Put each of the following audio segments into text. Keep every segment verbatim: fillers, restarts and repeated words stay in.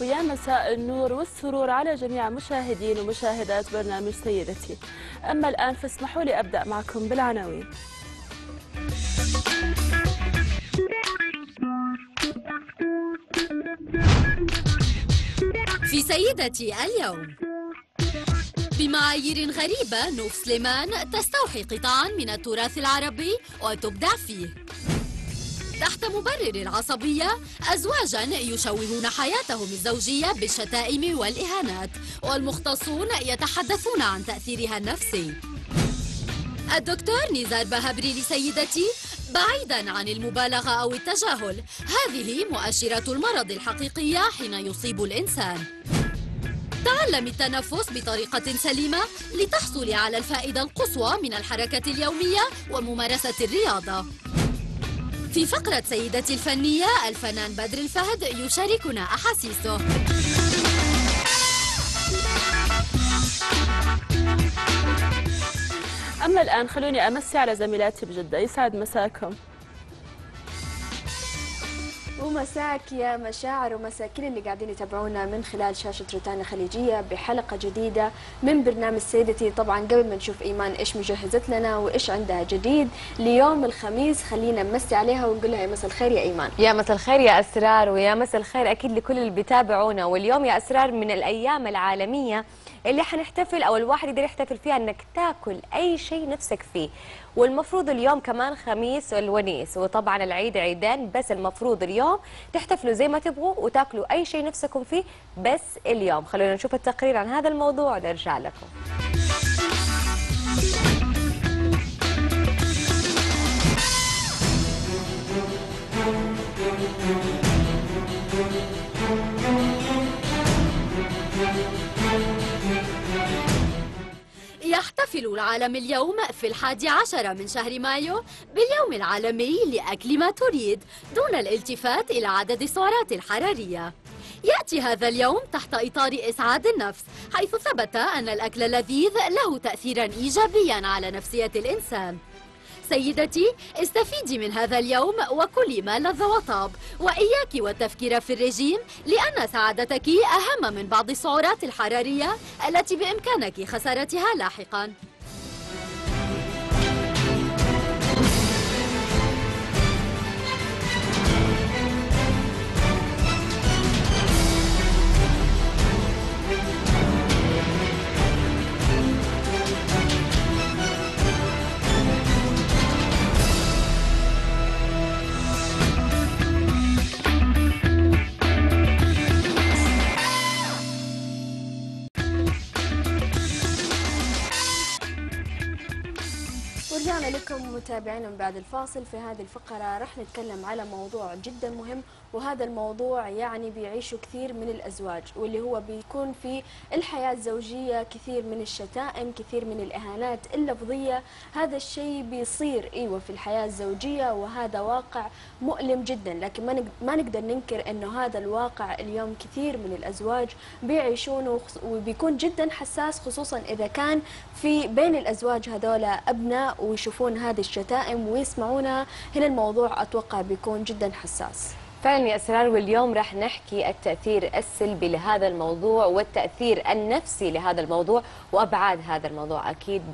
ويا مساء النور والسرور على جميع مشاهدين ومشاهدات برنامج سيدتي. أما الآن فاسمحوا لي أبدأ معكم بالعناوين. في سيدتي اليوم: بمعايير غريبة نوف سليمان تستوحي قطاعا من التراث العربي وتبدع فيه. تحت مبرر العصبية أزواجا يشوهون حياتهم الزوجية بالشتائم والإهانات، والمختصون يتحدثون عن تأثيرها النفسي. الدكتور نزار بهبري لسيدتي: بعيدا عن المبالغة أو التجاهل، هذه مؤشرات المرض الحقيقية حين يصيب الإنسان. تعلم التنفس بطريقة سليمة لتحصل على الفائدة القصوى من الحركة اليومية وممارسة الرياضة. في فقرة سيدتي الفنية، الفنان بدر الفهد يشاركنا أحاسيسه. أما الآن خلوني أمسي على زميلاتي بجدة. يسعد مساكم. ومساك يا مشاعر، ومساء كل اللي قاعدين يتابعونا من خلال شاشة روتانا خليجية بحلقة جديدة من برنامج سيدتي. طبعا قبل ما نشوف إيمان إيش مجهزت لنا وإيش عندها جديد ليوم الخميس، خلينا نمسي عليها ونقول لها يا مساء الخير يا إيمان. يا مساء الخير يا أسرار، ويا مساء الخير أكيد لكل اللي بيتابعونا. واليوم يا أسرار من الأيام العالمية اللي حنحتفل أو الواحد يقدر يحتفل فيها إنك تاكل أي شيء نفسك فيه. والمفروض اليوم كمان خميس الونيس، وطبعا العيد عيدين، بس المفروض اليوم تحتفلوا زي ما تبغوا وتاكلوا اي شيء نفسكم فيه بس اليوم. خلونا نشوف التقرير عن هذا الموضوع ونرجع لكم. يحتفل العالم اليوم في الحادي عشر من شهر مايو باليوم العالمي لأكل ما تريد دون الالتفات إلى عدد السعرات الحرارية. يأتي هذا اليوم تحت إطار إسعاد النفس، حيث ثبت أن الأكل اللذيذ له تأثيرا إيجابيا على نفسية الإنسان. سيدتي، استفيدي من هذا اليوم وكلي ما لذ وطاب، وإياك والتفكير في الرجيم، لأن سعادتك أهم من بعض السعرات الحرارية التي بإمكانك خسارتها لاحقا. ورجعنا لكم متابعينا من بعد الفاصل. في هذه الفقرة راح نتكلم على موضوع جدا مهم، وهذا الموضوع يعني بيعيشه كثير من الأزواج، واللي هو بيكون في الحياة الزوجية كثير من الشتائم، كثير من الإهانات اللفظية. هذا الشيء بيصير ايوه في الحياة الزوجية، وهذا واقع مؤلم جدا، لكن ما ما نقدر ننكر انه هذا الواقع اليوم كثير من الأزواج بيعيشونه، وبيكون جدا حساس، خصوصا إذا كان في بين الأزواج هذول أبناء ويشوفون هذه الشتائم ويسمعونها. هنا الموضوع أتوقع بيكون جدا حساس. فعلا يا أسرار، واليوم راح نحكي التأثير السلبي لهذا الموضوع والتأثير النفسي لهذا الموضوع وأبعاد هذا الموضوع أكيد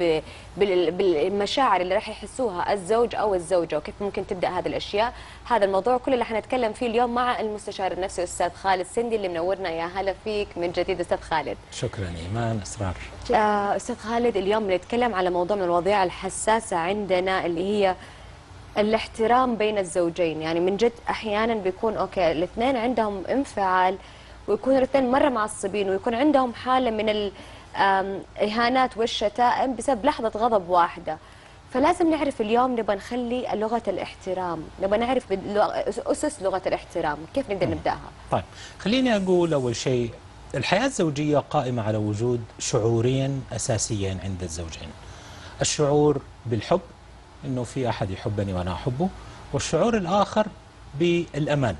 بالمشاعر اللي راح يحسوها الزوج أو الزوجة، وكيف ممكن تبدأ هذه الأشياء. هذا الموضوع كله اللي حنتكلم فيه اليوم مع المستشار النفسي أستاذ خالد سندي اللي منورنا. يا هلا فيك من جديد أستاذ خالد. شكرا إيمان. أسرار. آه أستاذ خالد، اليوم بنتكلم على موضوع من المواضيع الحساسة عندنا اللي هي الاحترام بين الزوجين. يعني من جد احيانا بيكون اوكي الاثنين عندهم انفعال، ويكونوا الاثنين مره معصبين، ويكون عندهم حاله من الاهانات والشتائم بسبب لحظه غضب واحده. فلازم نعرف اليوم، نبغى نخلي لغه الاحترام، نبغى نعرف اسس لغه الاحترام، كيف نقدر نبداها؟ طيب خليني اقول اول شيء، الحياه الزوجيه قائمه على وجود شعورين اساسيين عند الزوجين. الشعور بالحب، انه في احد يحبني وانا احبه، والشعور الاخر بالامان.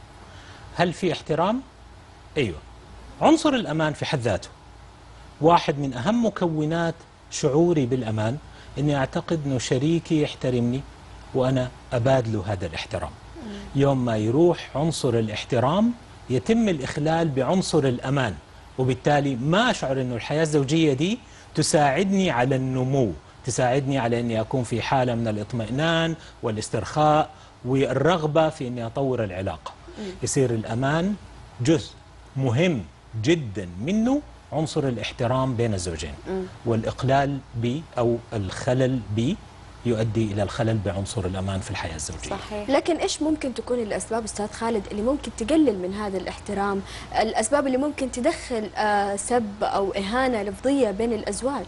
هل في احترام؟ ايوه. عنصر الامان في حد ذاته واحد من اهم مكونات شعوري بالامان، اني اعتقد انه شريكي يحترمني وانا ابادله هذا الاحترام. يوم ما يروح عنصر الاحترام يتم الإخلال بعنصر الأمان، وبالتالي ما أشعر أنه الحياة الزوجية دي تساعدني على النمو، تساعدني على أني أكون في حالة من الاطمئنان والاسترخاء والرغبة في أني أطور العلاقة. يصير الأمان جزء مهم جدا منه عنصر الاحترام بين الزوجين، والإقلال ب أو الخلل ب يؤدي إلى الخلل بعنصر الأمان في الحياة الزوجية. صحيح. لكن إيش ممكن تكون الأسباب أستاذ خالد اللي ممكن تقلل من هذا الاحترام؟ الأسباب اللي ممكن تدخل آه سب أو إهانة لفظية بين الأزواج؟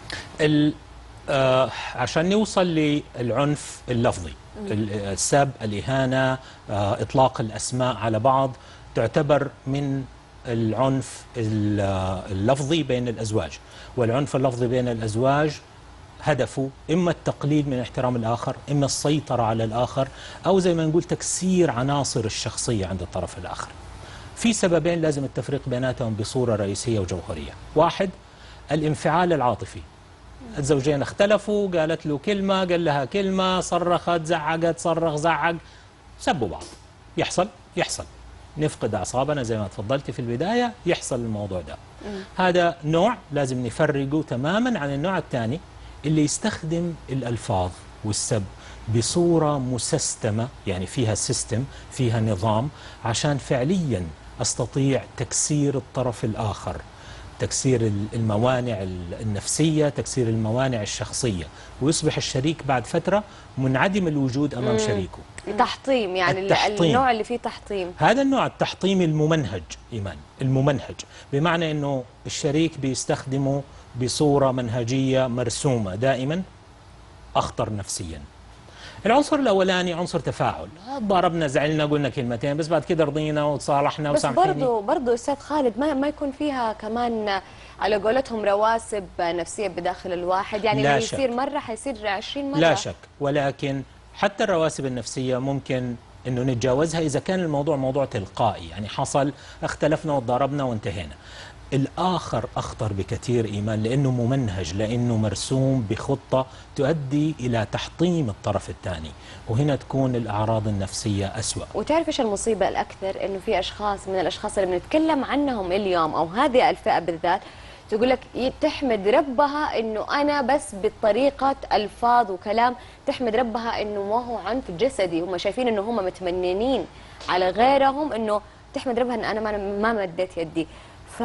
ال آه عشان نوصل للعنف اللفظي، السب، الإهانة، آه إطلاق الأسماء على بعض، تعتبر من العنف اللفظي بين الأزواج. والعنف اللفظي بين الأزواج هدفه إما التقليل من احترام الآخر، إما السيطرة على الآخر، أو زي ما نقول تكسير عناصر الشخصية عند الطرف الآخر. في سببين لازم التفريق بيناتهم بصورة رئيسية وجوهرية. واحد، الانفعال العاطفي. الزوجين اختلفوا، قالت له كلمة، قال لها كلمة، صرخت، زعقت، صرخ، زعق، سبوا بعض. يحصل يحصل نفقد أعصابنا زي ما تفضلتي في البداية، يحصل الموضوع ده. هذا نوع لازم نفرقه تماما عن النوع الثاني اللي يستخدم الألفاظ والسب بصورة مسستمة، يعني فيها سيستم، فيها نظام، عشان فعليا أستطيع تكسير الطرف الآخر، تكسير الموانع النفسية، تكسير الموانع الشخصية، ويصبح الشريك بعد فترة منعدم الوجود أمام مم. شريكه. تحطيم، يعني التحطيم. النوع اللي فيه تحطيم. هذا النوع التحطيم الممنهج إيمان، الممنهج، بمعنى أنه الشريك بيستخدمه بصورة منهجية مرسومة دائما، أخطر نفسيا. العنصر الأولاني عنصر تفاعل، ضربنا، زعلنا، قلنا كلمتين، بس بعد كده رضينا وتصالحنا بس وسامحيني. برضه برضه أستاذ خالد ما ما يكون فيها كمان على قولتهم رواسب نفسية بداخل الواحد، يعني لا اللي شك. يصير مرة حيصير عشرين مرة. لا شك، ولكن حتى الرواسب النفسية ممكن انه نتجاوزها اذا كان الموضوع موضوع تلقائي، يعني حصل اختلفنا وضربنا وانتهينا. الآخر أخطر بكثير إيمان، لأنه ممنهج، لأنه مرسوم بخطة تؤدي إلى تحطيم الطرف الثاني، وهنا تكون الأعراض النفسية أسوأ. وتعرف إيش المصيبة الأكثر؟ إنه في أشخاص من الأشخاص اللي بنتكلم عنهم اليوم أو هذه الفئة بالذات تقول لك تحمد ربها إنه أنا بس بطريقة ألفاظ وكلام، تحمد ربها إنه ما هو عنف جسدي، هم شايفين إنه هم متمننين على غيرهم، إنه تحمد ربها إن أنا ما ما مديت يدي. ف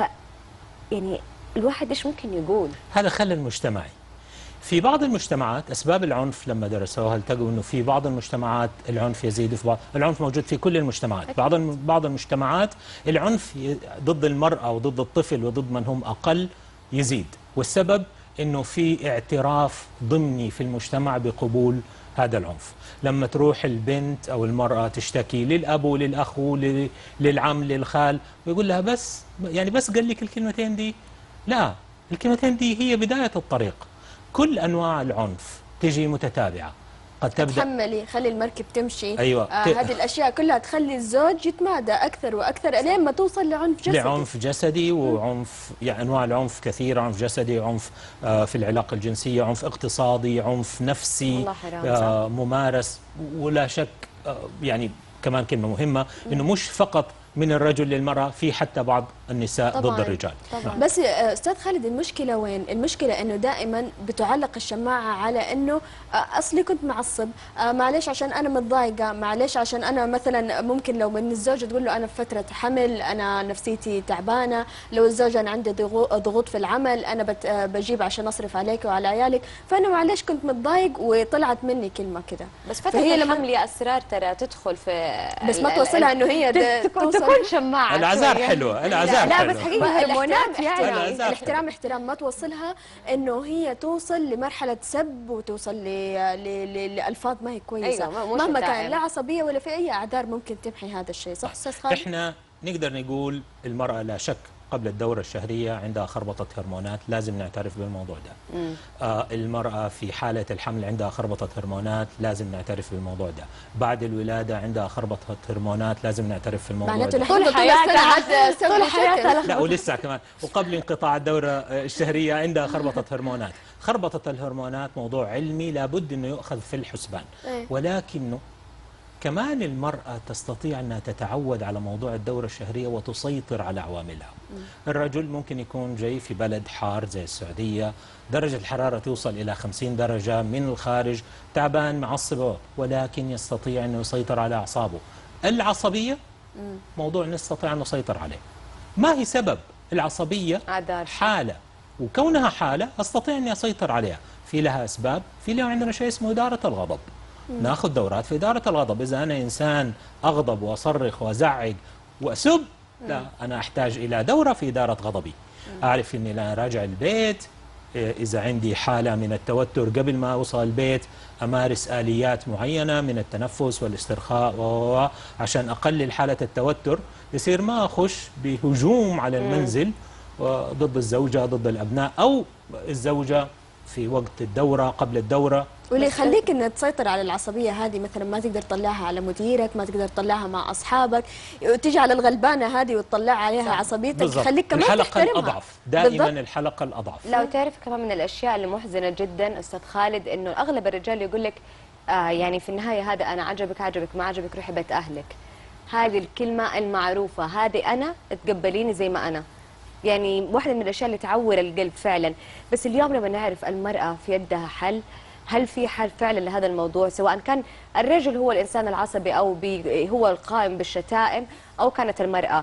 يعني الواحد ايش ممكن يقول؟ هذا خلل مجتمعي. في بعض المجتمعات اسباب العنف لما درسوها التقوا انه في بعض المجتمعات العنف يزيد، في بعض العنف موجود في كل المجتمعات. بعض بعض المجتمعات العنف ضد المرأة وضد الطفل وضد من هم اقل يزيد، والسبب انه في اعتراف ضمني في المجتمع بقبول هذا العنف. لما تروح البنت او المرأة تشتكي للاب وللاخ وللعم للخال ويقول لها بس يعني بس قال لك الكلمتين دي، لا، الكلمتين دي هي بداية الطريق. كل انواع العنف تجي متتابعة، قد تبدأ تحملي، خلي المركب تمشي. أيوة. آه هذه الأشياء كلها تخلي الزوج يتمادى أكثر وأكثر لين ما توصل لعنف جسدي. لعنف جسدي وعنف، يعني أنواع العنف كثيرة، عنف جسدي، عنف آه في العلاقة الجنسية، عنف اقتصادي، عنف نفسي آه ممارس. ولا شك آه يعني كمان كلمة مهمة إنه مش فقط من الرجل للمرأة، في حتى بعض النساء طبعاً. ضد الرجال. طبعاً. بس أستاذ خالد المشكلة وين؟ المشكلة إنه دائما بتعلق الشماعة على إنه أصلي كنت معصب، معلش عشان أنا متضايقة، معلش عشان أنا مثلا ممكن لو من الزوجة تقول له أنا في فترة حمل، أنا نفسيتي تعبانة، لو الزوجة أنا عندي ضغوط في العمل، أنا بجيب عشان أصرف عليك وعلى عيالك، فأنا معلش كنت متضايق وطلعت مني كلمة كده. بس فترة الحمل يا أسرار ترى تدخل في بس ما توصلها إنه هي تكون تكون شماعة. العذاب حلوة، العذاب لا حلوة. بس حقيقة هرمونات يعني. الاحترام احترام ما توصلها انه هي توصل لمرحله سب وتوصل لالفاظ ما هي كويسه. أيوة مهما كان، لا عصبيه ولا في اي اعذار ممكن تمحي هذا الشيء. صح استاذ خالد؟ احنا نقدر نقول المراه لا شك قبل الدورة الشهرية عندها خربطة هرمونات، لازم نعترف بالموضوع ده. آه المرأة في حالة الحمل عندها خربطة هرمونات، لازم نعترف بالموضوع ده. بعد الولادة عندها خربطة هرمونات، لازم نعترف في الموضوع معناته ده. طول حياتها طول حياتها لا ولسه كمان، وقبل انقطاع الدورة الشهرية عندها خربطة هرمونات. خربطة الهرمونات موضوع علمي لابد انه يؤخذ في الحسبان، ولكنه كمان المرأة تستطيع أنها تتعود على موضوع الدورة الشهرية وتسيطر على عواملها. الرجل ممكن يكون جاي في بلد حار زي السعودية، درجة الحرارة توصل إلى خمسين درجة، من الخارج تعبان معصب، ولكن يستطيع أنه يسيطر على أعصابه. العصبية موضوع نستطيع أن نسيطر عليه. ما هي سبب العصبية؟ حالة، وكونها حالة أستطيع أني أسيطر عليها. في لها أسباب، في لها عندنا شيء اسمه إدارة الغضب. ناخذ دورات في إدارة الغضب. إذا أنا إنسان أغضب وأصرخ وأزعق وأسب، لا، أنا أحتاج إلى دورة في إدارة غضبي. أعرف أني لا راجع البيت، إذا عندي حالة من التوتر قبل ما أوصل البيت أمارس آليات معينة من التنفس والاسترخاء عشان أقلل حالة التوتر، يصير ما أخش بهجوم على المنزل ضد الزوجة ضد الأبناء أو الزوجة في وقت الدورة قبل الدورة. واللي يخليك انك تسيطر على العصبيه هذه، مثلا ما تقدر تطلعها على مديرك، ما تقدر تطلعها مع اصحابك، تيجي على الغلبانه هذه وتطلع عليها عصبيتك، تخليك كمان الحلقة تحترمها. الأضعف دائما بالضبط. الحلقة الأضعف. لو تعرف كمان من الاشياء اللي محزنه جدا استاذ خالد، انه اغلب الرجال يقول لك آه يعني في النهايه هذا انا عجبك عجبك ما عجبك روحي بيت اهلك. هذه الكلمه المعروفه، هذه انا تقبليني زي ما انا. يعني واحده من الاشياء اللي تعور القلب فعلا. بس اليوم لما نعرف المراه في يدها حل، هل في حل فعلا لهذا الموضوع، سواء كان الرجل هو الانسان العصبي او بي هو القائم بالشتائم او كانت المراه،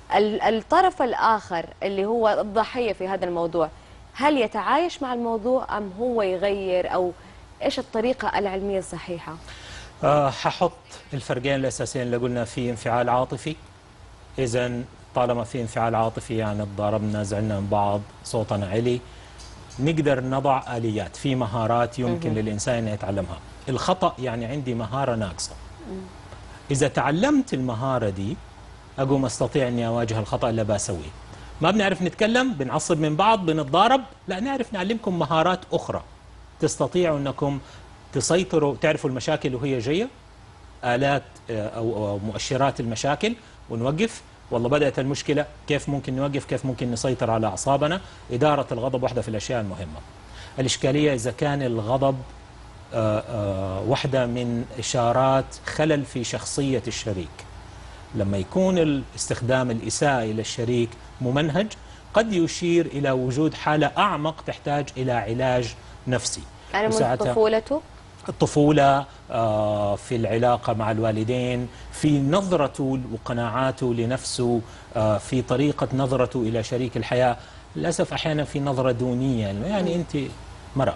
الطرف الاخر اللي هو الضحيه في هذا الموضوع، هل يتعايش مع الموضوع ام هو يغير، او ايش الطريقه العلميه الصحيحه؟ أه ححط الفرقين الاساسيين اللي قلنا فيه انفعال عاطفي. اذا طالما في انفعال عاطفي يعني تضاربنا زعلنا من بعض صوتنا علي، نقدر نضع آليات في مهارات يمكن مم. للإنسان أن يتعلمها. الخطأ يعني عندي مهارة ناقصة. مم. إذا تعلمت المهارة دي أقوم أستطيع أني أواجه الخطأ اللي بسويه. ما بنعرف نتكلم، بنعصب من بعض، بنتضارب، لا، نعرف نعلمكم مهارات أخرى تستطيعوا أنكم تسيطروا، تعرفوا المشاكل وهي جاية، آلات أو مؤشرات المشاكل، ونوقف. والله بدأت المشكلة، كيف ممكن نوقف، كيف ممكن نسيطر على أعصابنا. إدارة الغضب واحدة في الأشياء المهمة. الإشكالية إذا كان الغضب آآ آآ واحدة من إشارات خلل في شخصية الشريك. لما يكون الاستخدام الإساءة إلى الشريك ممنهج، قد يشير إلى وجود حالة أعمق تحتاج إلى علاج نفسي. يعني من طفولته؟ الطفولة، في العلاقة مع الوالدين، في نظرته وقناعاته لنفسه، في طريقة نظرته إلى شريك الحياة. للأسف أحيانا في نظرة دونية، يعني أنت مرأة،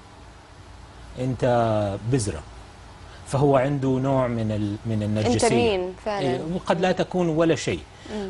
أنت بذرة، فهو عنده نوع من من النرجسية. أنت مين فعلا؟ وقد لا تكون ولا شيء.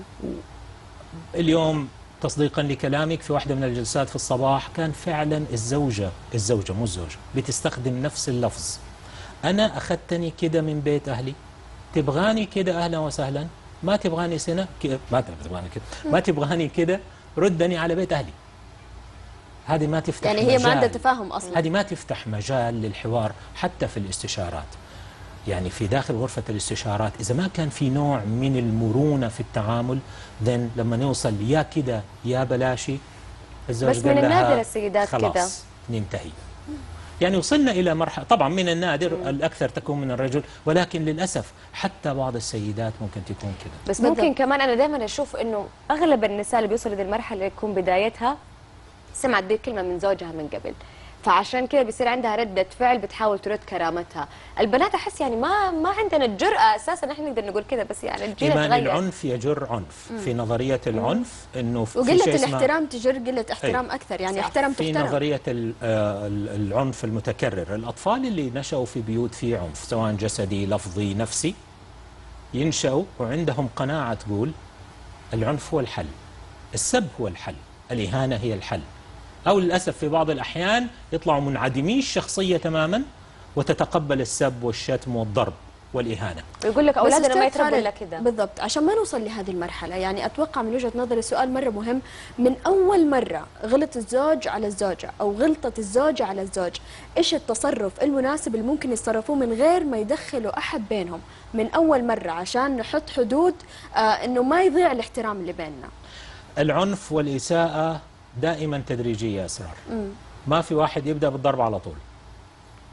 اليوم تصديقا لكلامك في واحدة من الجلسات في الصباح كان فعلا الزوجة الزوجة مو الزوج بتستخدم نفس اللفظ. أنا أخذتني كده من بيت أهلي، تبغاني كده أهلا وسهلا، ما تبغاني سنة ما تبغاني كده ما تبغاني كده ردني على بيت أهلي. هذه ما تفتح يعني هي ما عندها تفاهم أصلا. هذه ما تفتح مجال للحوار حتى في الاستشارات. يعني في داخل غرفة الاستشارات إذا ما كان في نوع من المرونة في التعامل، ذن لما نوصل يا كده يا بلاشي، الزوج بس من النادر السيدات كده خلاص ننتهي. يعني وصلنا إلى مرحلة، طبعا من النادر مم. الأكثر تكون من الرجل، ولكن للأسف حتى بعض السيدات ممكن تكون كده. بس ممكن كمان أنا دائما أشوف إنه أغلب النساء اللي بيوصلوا لهذه المرحلة يكون بدايتها سمعت دي الكلمة من زوجها من قبل، فعشان كده بيصير عندها ردة فعل بتحاول ترد كرامتها. البنات احس يعني ما ما عندنا الجرأة اساسا نحن نقدر نقول كده، بس يعني الجيل إيمان اتغير. العنف يجر عنف. مم. في نظرية العنف انه في وقلة شيء الاحترام تجر قلة احترام أي. اكثر، يعني احترم في تحترم. نظرية العنف المتكرر، الاطفال اللي نشأوا في بيوت فيه عنف سواء جسدي لفظي نفسي، ينشأوا وعندهم قناعة تقول العنف هو الحل، السب هو الحل، الإهانة هي الحل. أو للأسف في بعض الأحيان يطلعوا منعدمين الشخصية تماما وتتقبل السب والشتم والضرب والإهانة. ويقول لك أولادنا ما يتربوا إلا كده. بالضبط. عشان ما نوصل لهذه المرحلة، يعني أتوقع من وجهة نظري سؤال مرة مهم، من أول مرة غلط الزوج على الزوجة أو غلطت الزوجة على الزوج، إيش التصرف المناسب اللي ممكن يتصرفوه من غير ما يدخلوا أحد بينهم من أول مرة، عشان نحط حدود آه إنه ما يضيع الاحترام اللي بيننا. العنف والإساءة دائما تدريجية يا أسرار. مم. ما في واحد يبدأ بالضرب على طول.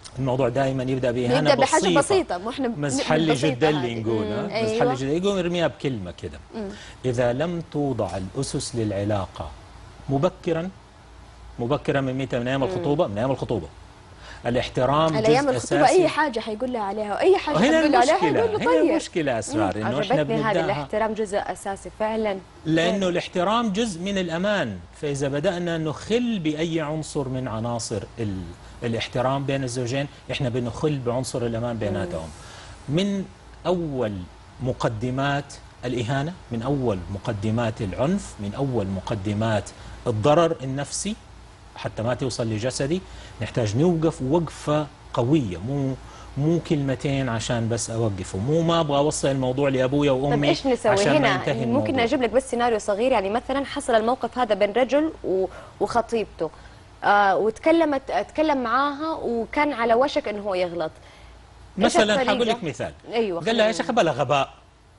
الموضوع دائما يبدا باهانه نبدا بحاجه بسيطه بسيطه مو احنا مزحلي جدا اللي نقول مزحلي أيوة. جدا يقول ارميها بكلمه كده. اذا لم توضع الاسس للعلاقه مبكرا مبكرا من متى؟ من ايام الخطوبه. من ايام الخطوبه الاحترام على جزء ايام الخطوبه اساسي. اي حاجه حيقول لها عليها واي حاجه هنا حيقول لها عليها المشكله حيقول له هنا طيب. المشكله اسرار انه احنا عجبتني هذا بنبداها الاحترام جزء اساسي فعلا، لانه الاحترام جزء من الامان. فاذا بدانا نخل باي عنصر من عناصر ال... الاحترام بين الزوجين احنا بنخل بعنصر الامان بيناتهم. من اول مقدمات الاهانه، من اول مقدمات العنف، من اول مقدمات الضرر النفسي حتى ما توصل لجسدي، نحتاج نوقف وقفه قويه، مو مو كلمتين عشان بس اوقفه، مو ما ابغى اوصل الموضوع لابويا وامي. طيب ايش نسوي عشان ما هنا؟ ينتهي ممكن الموضوع. اجيب لك بس سيناريو صغير، يعني مثلا حصل الموقف هذا بين رجل و... وخطيبته، آه وتكلمت تكلم معاها وكان على وشك انه هو يغلط. مثلا حقول لك مثال. ايوه قال لها يا شيخ بلا غباء،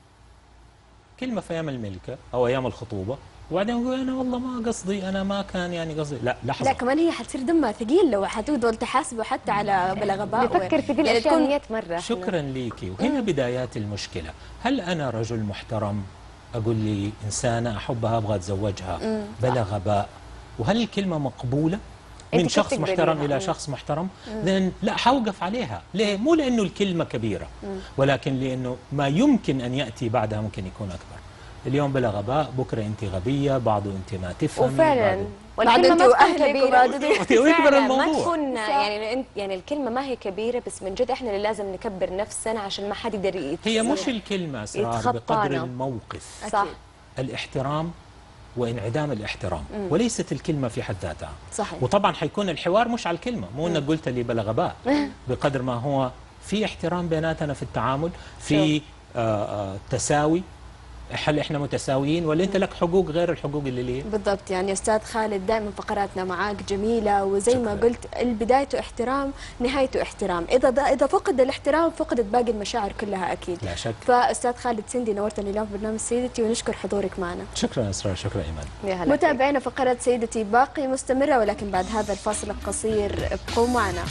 كلمه في ايام الملكه او ايام الخطوبه، وبعدين يقول انا والله ما قصدي، انا ما كان يعني قصدي. لا لحظه، لا كمان هي حتصير دمها ثقيل لو حتفضل تحاسبه حتى على بلا غباء. نفكر في ذي يعني الاشياء تكون- مئة مره. شكرا ليكي. وهنا بدايات المشكله. هل انا رجل محترم اقول لي انسانه احبها ابغى اتزوجها بلا غباء، وهل الكلمه مقبوله أنت من كيف شخص تقبليها؟ محترم الى مم. شخص محترم؟ لان لا حوقف عليها. ليه؟ مو لانه الكلمه كبيره، ولكن لانه ما يمكن ان ياتي بعدها ممكن يكون اكبر. اليوم بلا غباء، بكره انت غبيه، بعده انت ما تفهمي، وفعلا بعده- بعد والكلمه انت ما تكون واهلك كبيره وبعد ويكبر فعلا الموضوع. ما تكون يعني انت يعني الكلمه ما هي كبيره، بس من جد احنا اللي لازم نكبر نفسنا عشان ما حد يقدر يت- هي مش الكلمه اسرار يتخطانا. بقدر الموقف. صح. الاحترام وانعدام الاحترام، وليست الكلمه في حد ذاتها. صحيح. وطبعا حيكون الحوار مش على الكلمه، مو انك قلت لي بلا غباء، بقدر ما هو في احترام بيناتنا في التعامل، في آه آه تساوي. هل احنا متساويين ولا انت لك حقوق غير الحقوق اللي لي؟ بالضبط. يعني استاذ خالد دائما فقراتنا معاك جميله، وزي ما شكراً. قلت بدايته احترام نهايته احترام. اذا اذا فقد الاحترام فقدت باقي المشاعر كلها اكيد. لا شك. فاستاذ خالد سندي نورتني اليوم في برنامج سيدتي، ونشكر حضورك معنا. شكرا اسراء، شكرا ايمان. يا هلا فيك. متابعينا فقرة سيدتي باقي مستمرة، ولكن بعد هذا الفاصل القصير ابقوا معنا.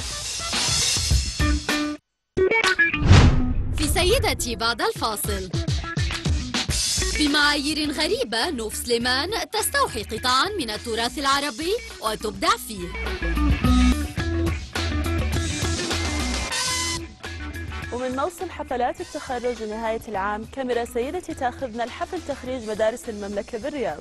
في سيدتي بعد الفاصل. بمعايير غريبة نوف سليمان تستوحي قطاعا من التراث العربي وتبدع فيه. ومن موسم حفلات التخرج لنهاية العام، كاميرا سيدتي تاخذنا لحفل تخريج مدارس المملكة بالرياض.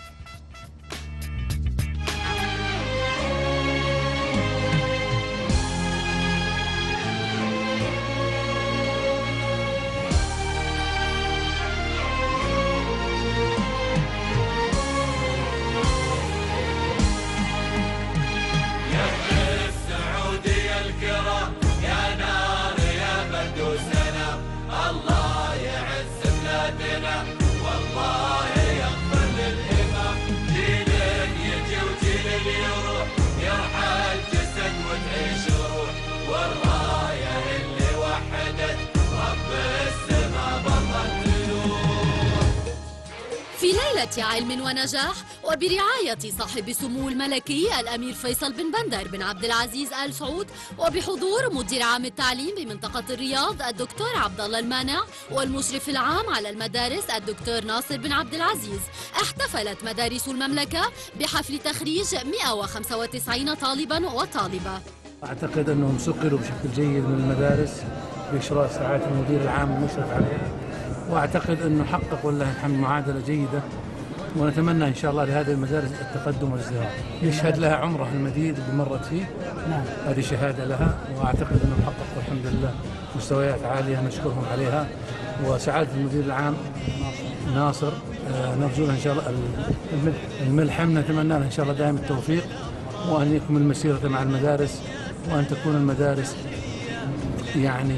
في ليلة علم ونجاح وبرعاية صاحب السمو الملكي الأمير فيصل بن بندر بن عبد العزيز آل سعود، وبحضور مدير عام التعليم بمنطقة الرياض الدكتور عبد الله المانع، والمشرف العام على المدارس الدكتور ناصر بن عبد العزيز، احتفلت مدارس المملكة بحفل تخريج مئة وخمسة وتسعين طالبا وطالبة. أعتقد أنهم سقلوا بشكل جيد من المدارس بإشراف سعادة المدير العام المشرف عليها، وأعتقد أنه حققوا لله الحمد معادلة جيدة، ونتمنى إن شاء الله لهذه المدارس التقدم والازدهار. يشهد لها عمرها المديد اللي مرت فيه، هذه شهادة لها، وأعتقد أنهم حققوا الحمد لله مستويات عالية نشكرهم عليها. وسعادة المدير العام ناصر آه، نرجو له إن شاء الله الملحم، نتمنى له إن شاء الله دائما التوفيق، وأن يكمل مسيرته مع المدارس، وأن تكون المدارس يعني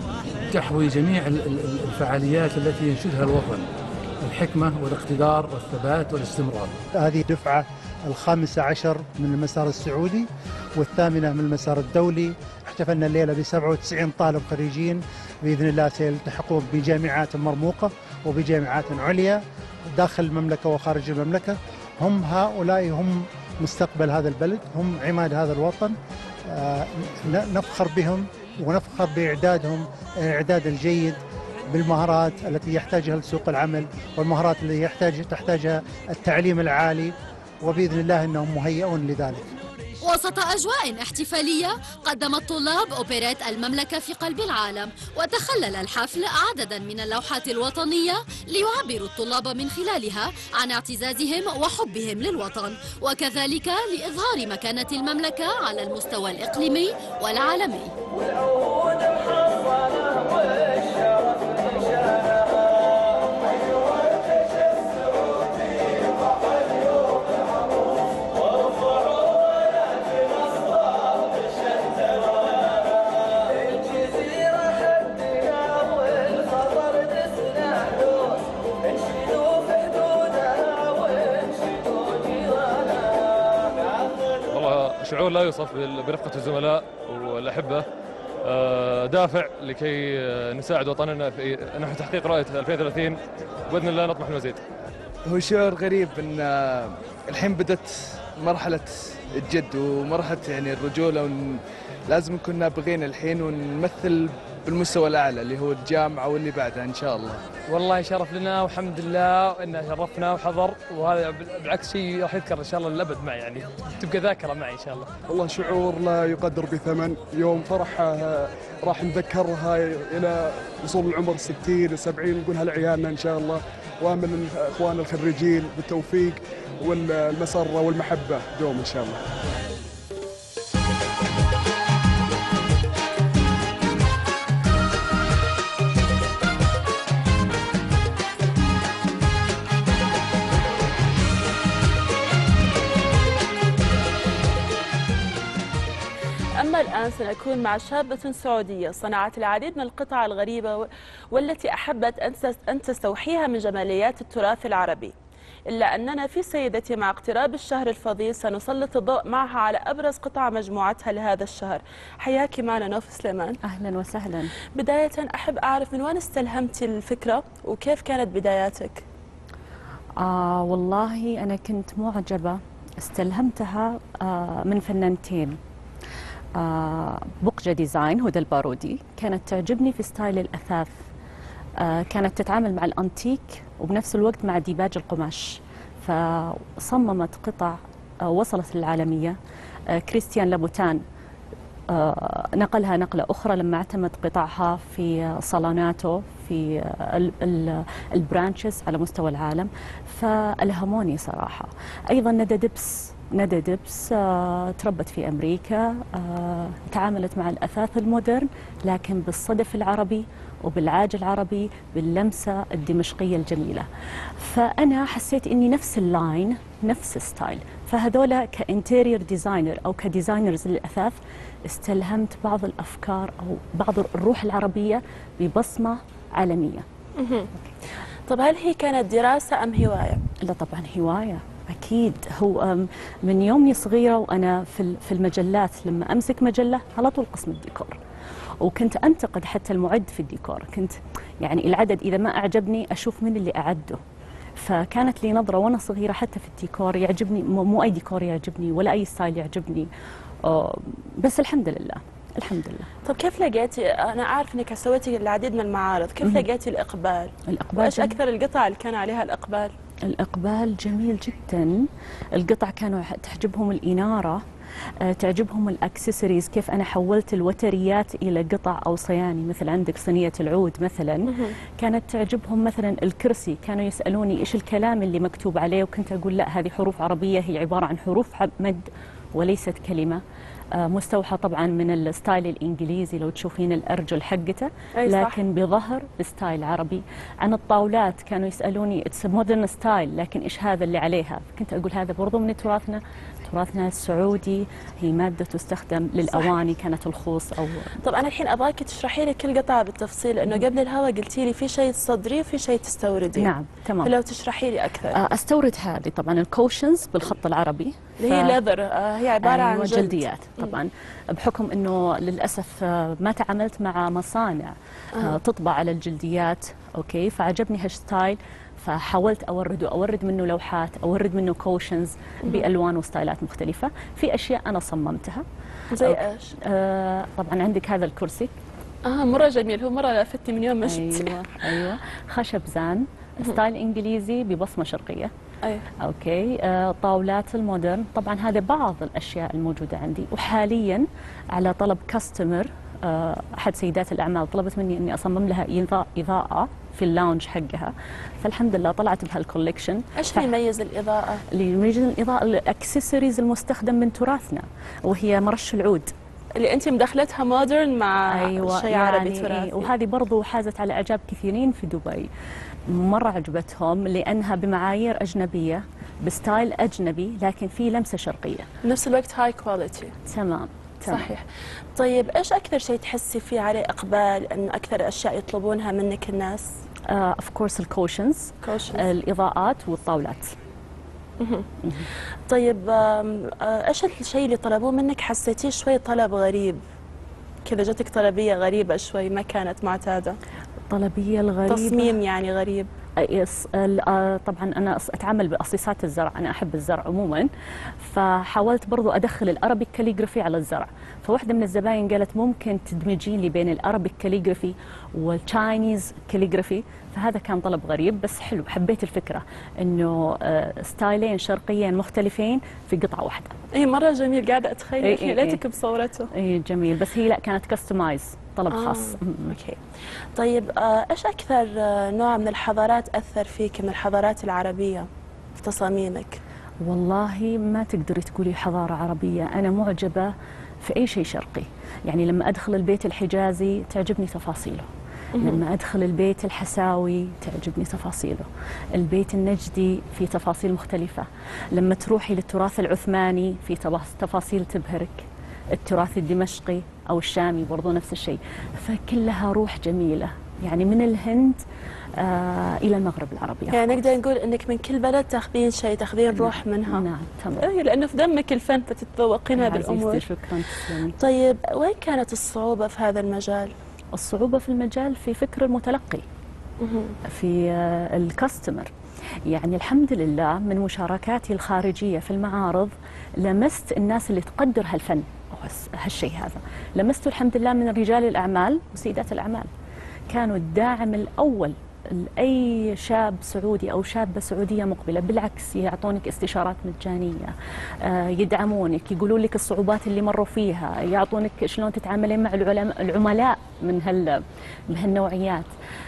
تحوي جميع الفعاليات التي ينشدها الوطن، الحكمة والاقتدار والثبات والاستمرار. هذه دفعة الخامسة عشر من المسار السعودي والثامنة من المسار الدولي. احتفلنا الليلة ب سبعة وتسعين طالب خريجين بإذن الله سيلتحقون بجامعات مرموقة وبجامعات عليا داخل المملكة وخارج المملكة. هم هؤلاء هم مستقبل هذا البلد، هم عماد هذا الوطن. نفخر بهم ونفخر بإعدادهم الإعداد الجيد بالمهارات التي يحتاجها سوق العمل والمهارات التي يحتاج تحتاجها التعليم العالي، وبإذن الله أنهم مهيئون لذلك. وسط أجواء احتفالية قدم الطلاب أوبريت المملكة في قلب العالم، وتخلل الحفل عددا من اللوحات الوطنية ليعبر الطلاب من خلالها عن اعتزازهم وحبهم للوطن، وكذلك لإظهار مكانة المملكة على المستوى الإقليمي والعالمي. شعور لا يوصف برفقة الزملاء والأحبة، دافع لكي نساعد وطننا في نحو تحقيق رؤية ألفين وثلاثين، وبإذن الله نطمح لمزيد. هو شعور غريب ان الحين بدت مرحلة الجد ومرحلة يعني الرجولة، لازم نكون نابغين الحين ونمثل بالمستوى الأعلى اللي هو الجامعة واللي بعدها إن شاء الله. والله شرف لنا والحمد لله إنه شرفنا وحضر، وهذا بالعكس شيء راح يذكر إن شاء الله للأبد معي، يعني تبقى ذاكرة معي إن شاء الله. والله شعور لا يقدر بثمن، يوم فرحة راح نذكرها إلى وصول العمر الستين السبعين، نقولها لعيالنا إن شاء الله، ومن إخواننا الخريجين بالتوفيق والمسرة والمحبة دوم إن شاء الله. أما الآن سنكون مع شابة سعودية صنعت العديد من القطع الغريبة والتي أحبت أن تستوحيها من جماليات التراث العربي، إلا أننا في سيدتي مع اقتراب الشهر الفضيل سنسلط الضوء معها على أبرز قطع مجموعتها لهذا الشهر. حياك معنا نوف سليمان. أهلا وسهلا. بداية أحب أعرف من وين استلهمتي الفكرة وكيف كانت بداياتك؟ آه والله أنا كنت معجبة، استلهمتها آه من فنانتين، آه بقجة ديزاين هدى البارودي، كانت تعجبني في ستايل الأثاث، آه كانت تتعامل مع الأنتيك وبنفس الوقت مع ديباج القماش، فصممت قطع آه وصلت للعالمية. آه كريستيان لابوتان آه نقلها نقلة أخرى لما اعتمد قطعها في صالوناته في آه البرانشز على مستوى العالم، فألهموني صراحة. أيضا ندى دبس ندى دبس آه، تربت في أمريكا، آه، تعاملت مع الأثاث المودرن لكن بالصدف العربي وبالعاج العربي باللمسة الدمشقية الجميلة، فأنا حسيت إني نفس اللاين نفس الستايل، فهذولا كإنتيرير ديزاينر أو كديزاينرز للأثاث استلهمت بعض الأفكار أو بعض الروح العربية ببصمة عالمية. طب هل هي كانت دراسة أم هواية؟ لا طبعا هواية أكيد. هو من يومي صغيرة وأنا في في المجلات، لما أمسك مجلة على طول قسم الديكور، وكنت أنتقد حتى المعد في الديكور، كنت يعني العدد إذا ما أعجبني أشوف من اللي أعده، فكانت لي نظرة وأنا صغيرة حتى في الديكور يعجبني، مو أي ديكور يعجبني ولا أي ستايل يعجبني، بس الحمد لله الحمد لله. طب كيف لقيتي، أنا أعرف إنك سويتي العديد من المعارض، كيف لقيتي الإقبال؟ الإقبال وإيش أكثر القطع اللي كان عليها الإقبال؟ الإقبال جميل جدا، القطع كانوا تعجبهم الإنارة، تعجبهم الأكسسوارز، كيف أنا حولت الوتريات إلى قطع أو صياني، مثل عندك صينية العود مثلا، كانت تعجبهم مثلا الكرسي، كانوا يسألوني إيش الكلام اللي مكتوب عليه، وكنت أقول لا هذه حروف عربية، هي عبارة عن حروف مد وليست كلمة، مستوحى طبعا من الستايل الانجليزي لو تشوفين الارجل حقته، لكن بظهر بستايل عربي. عن الطاولات كانوا يسالوني اتس مودرن ستايل، لكن ايش هذا اللي عليها؟ كنت اقول هذا برضو من تراثنا، تراثنا السعودي، هي ماده تستخدم للاواني، كانت الخوص او. طب انا الحين ابغاك تشرحي لي كل قطعه بالتفصيل، لانه قبل الهوا قلتي لي في شيء تصدريه وفي شيء تستورديه. نعم تمام. فلو تشرحي لي اكثر. استورد هذه طبعا الكوشنز بالخط العربي اللي هي ليذر، هي عباره عن جلد. جلديات طبعا، بحكم انه للاسف ما تعاملت مع مصانع آه. تطبع على الجلديات، اوكي، فعجبني هالستايل، فحاولت اورده، اورد منه لوحات، اورد منه كوشنز بالوان وستايلات مختلفه. في اشياء انا صممتها. زي ايش؟ آه طبعا عندك هذا الكرسي. اه مره جميل، هو مره لفتني من يوم ما شفته. ايوه ايوه خشب زان ستايل انجليزي ببصمه شرقيه. أيوة. اوكي آه طاولات المودرن، طبعا هذه بعض الاشياء الموجوده عندي. وحاليا على طلب كاستمر آه احد سيدات الاعمال طلبت مني اني اصمم لها اضاءه اضاءه في اللاونج حقها، فالحمد لله طلعت بهالكوليكشن. ايش ف... يميز الاضاءه؟ اللي يميز الاضاءه الاكسسوارز المستخدم من تراثنا، وهي مرش العود اللي انت مدخلتها مودرن مع أيوة شيء يعني عربي تراثي. إيه، وهذه برضو حازت على اعجاب كثيرين في دبي، مره عجبتهم لانها بمعايير اجنبيه بستايل اجنبي لكن في لمسه شرقيه، بنفس الوقت هاي كواليتي. تمام تمام. صحيح. طيب ايش اكثر شيء تحسي فيه عليه اقبال، انه اكثر اشياء يطلبونها منك الناس؟ اوف كورس الكوشنز، الاضاءات والطاولات. طيب ايش الشيء اللي طلبوه منك حسيتيه شوي طلب غريب كذا، جاتك طلبيه غريبه شوي ما كانت معتاده؟ طلبيه الغريبه تصميم يعني غريب. طبعا انا اتعامل باصيصات الزرع، انا احب الزرع عموما، فحاولت برضو ادخل الارابيك كاليغرافي على الزرع. فواحده من الزباين قالت ممكن تدمجين لي بين الارابيك كاليغرافي والتشاينيز كاليغرافي، فهذا كان طلب غريب بس حلو، حبيت الفكره انه ستايلين شرقيين مختلفين في قطعه واحده. اي مره جميل، قاعده اتخيل إيه إيه ليتك إيه بصورته. اي جميل، بس هي لا كانت كستمايز، طلب آه. خاص. اوكي. طيب آه ايش اكثر آه نوع من الحضارات اثر فيك من الحضارات العربيه في تصاميمك؟ والله ما تقدري تقولي حضاره عربيه، انا معجبه في اي شيء شرقي. يعني لما ادخل البيت الحجازي تعجبني تفاصيله، لما أدخل البيت الحساوي تعجبني تفاصيله، البيت النجدي في تفاصيل مختلفة، لما تروحي للتراث العثماني في تفاصيل تبهرك، التراث الدمشقي أو الشامي برضو نفس الشيء، فكلها روح جميلة. يعني من الهند آه إلى المغرب العربي. يعني نقدر نقول إنك من كل بلد تاخذين شيء، تاخذين روح منها. نعم تمام. إيه لأنه في دمك الفن فتتذوقين هذه الأمور. شكرا تسلمي. طيب وين كانت الصعوبة في هذا المجال؟ الصعوبة في المجال في فكر المتلقي، في الكاستمر. يعني الحمد لله من مشاركاتي الخارجية في المعارض لمست الناس اللي تقدر هالفن أو هالشيء هذا، لمسته الحمد لله من رجال الأعمال وسيدات الأعمال، كانوا الداعم الأول لأي شاب سعودي أو شابة سعودية مقبلة، بالعكس يعطونك استشارات مجانية، يدعمونك، يقولون لك الصعوبات اللي مروا فيها، يعطونك شلون تتعاملين مع العملاء من هال بهالنوعيات.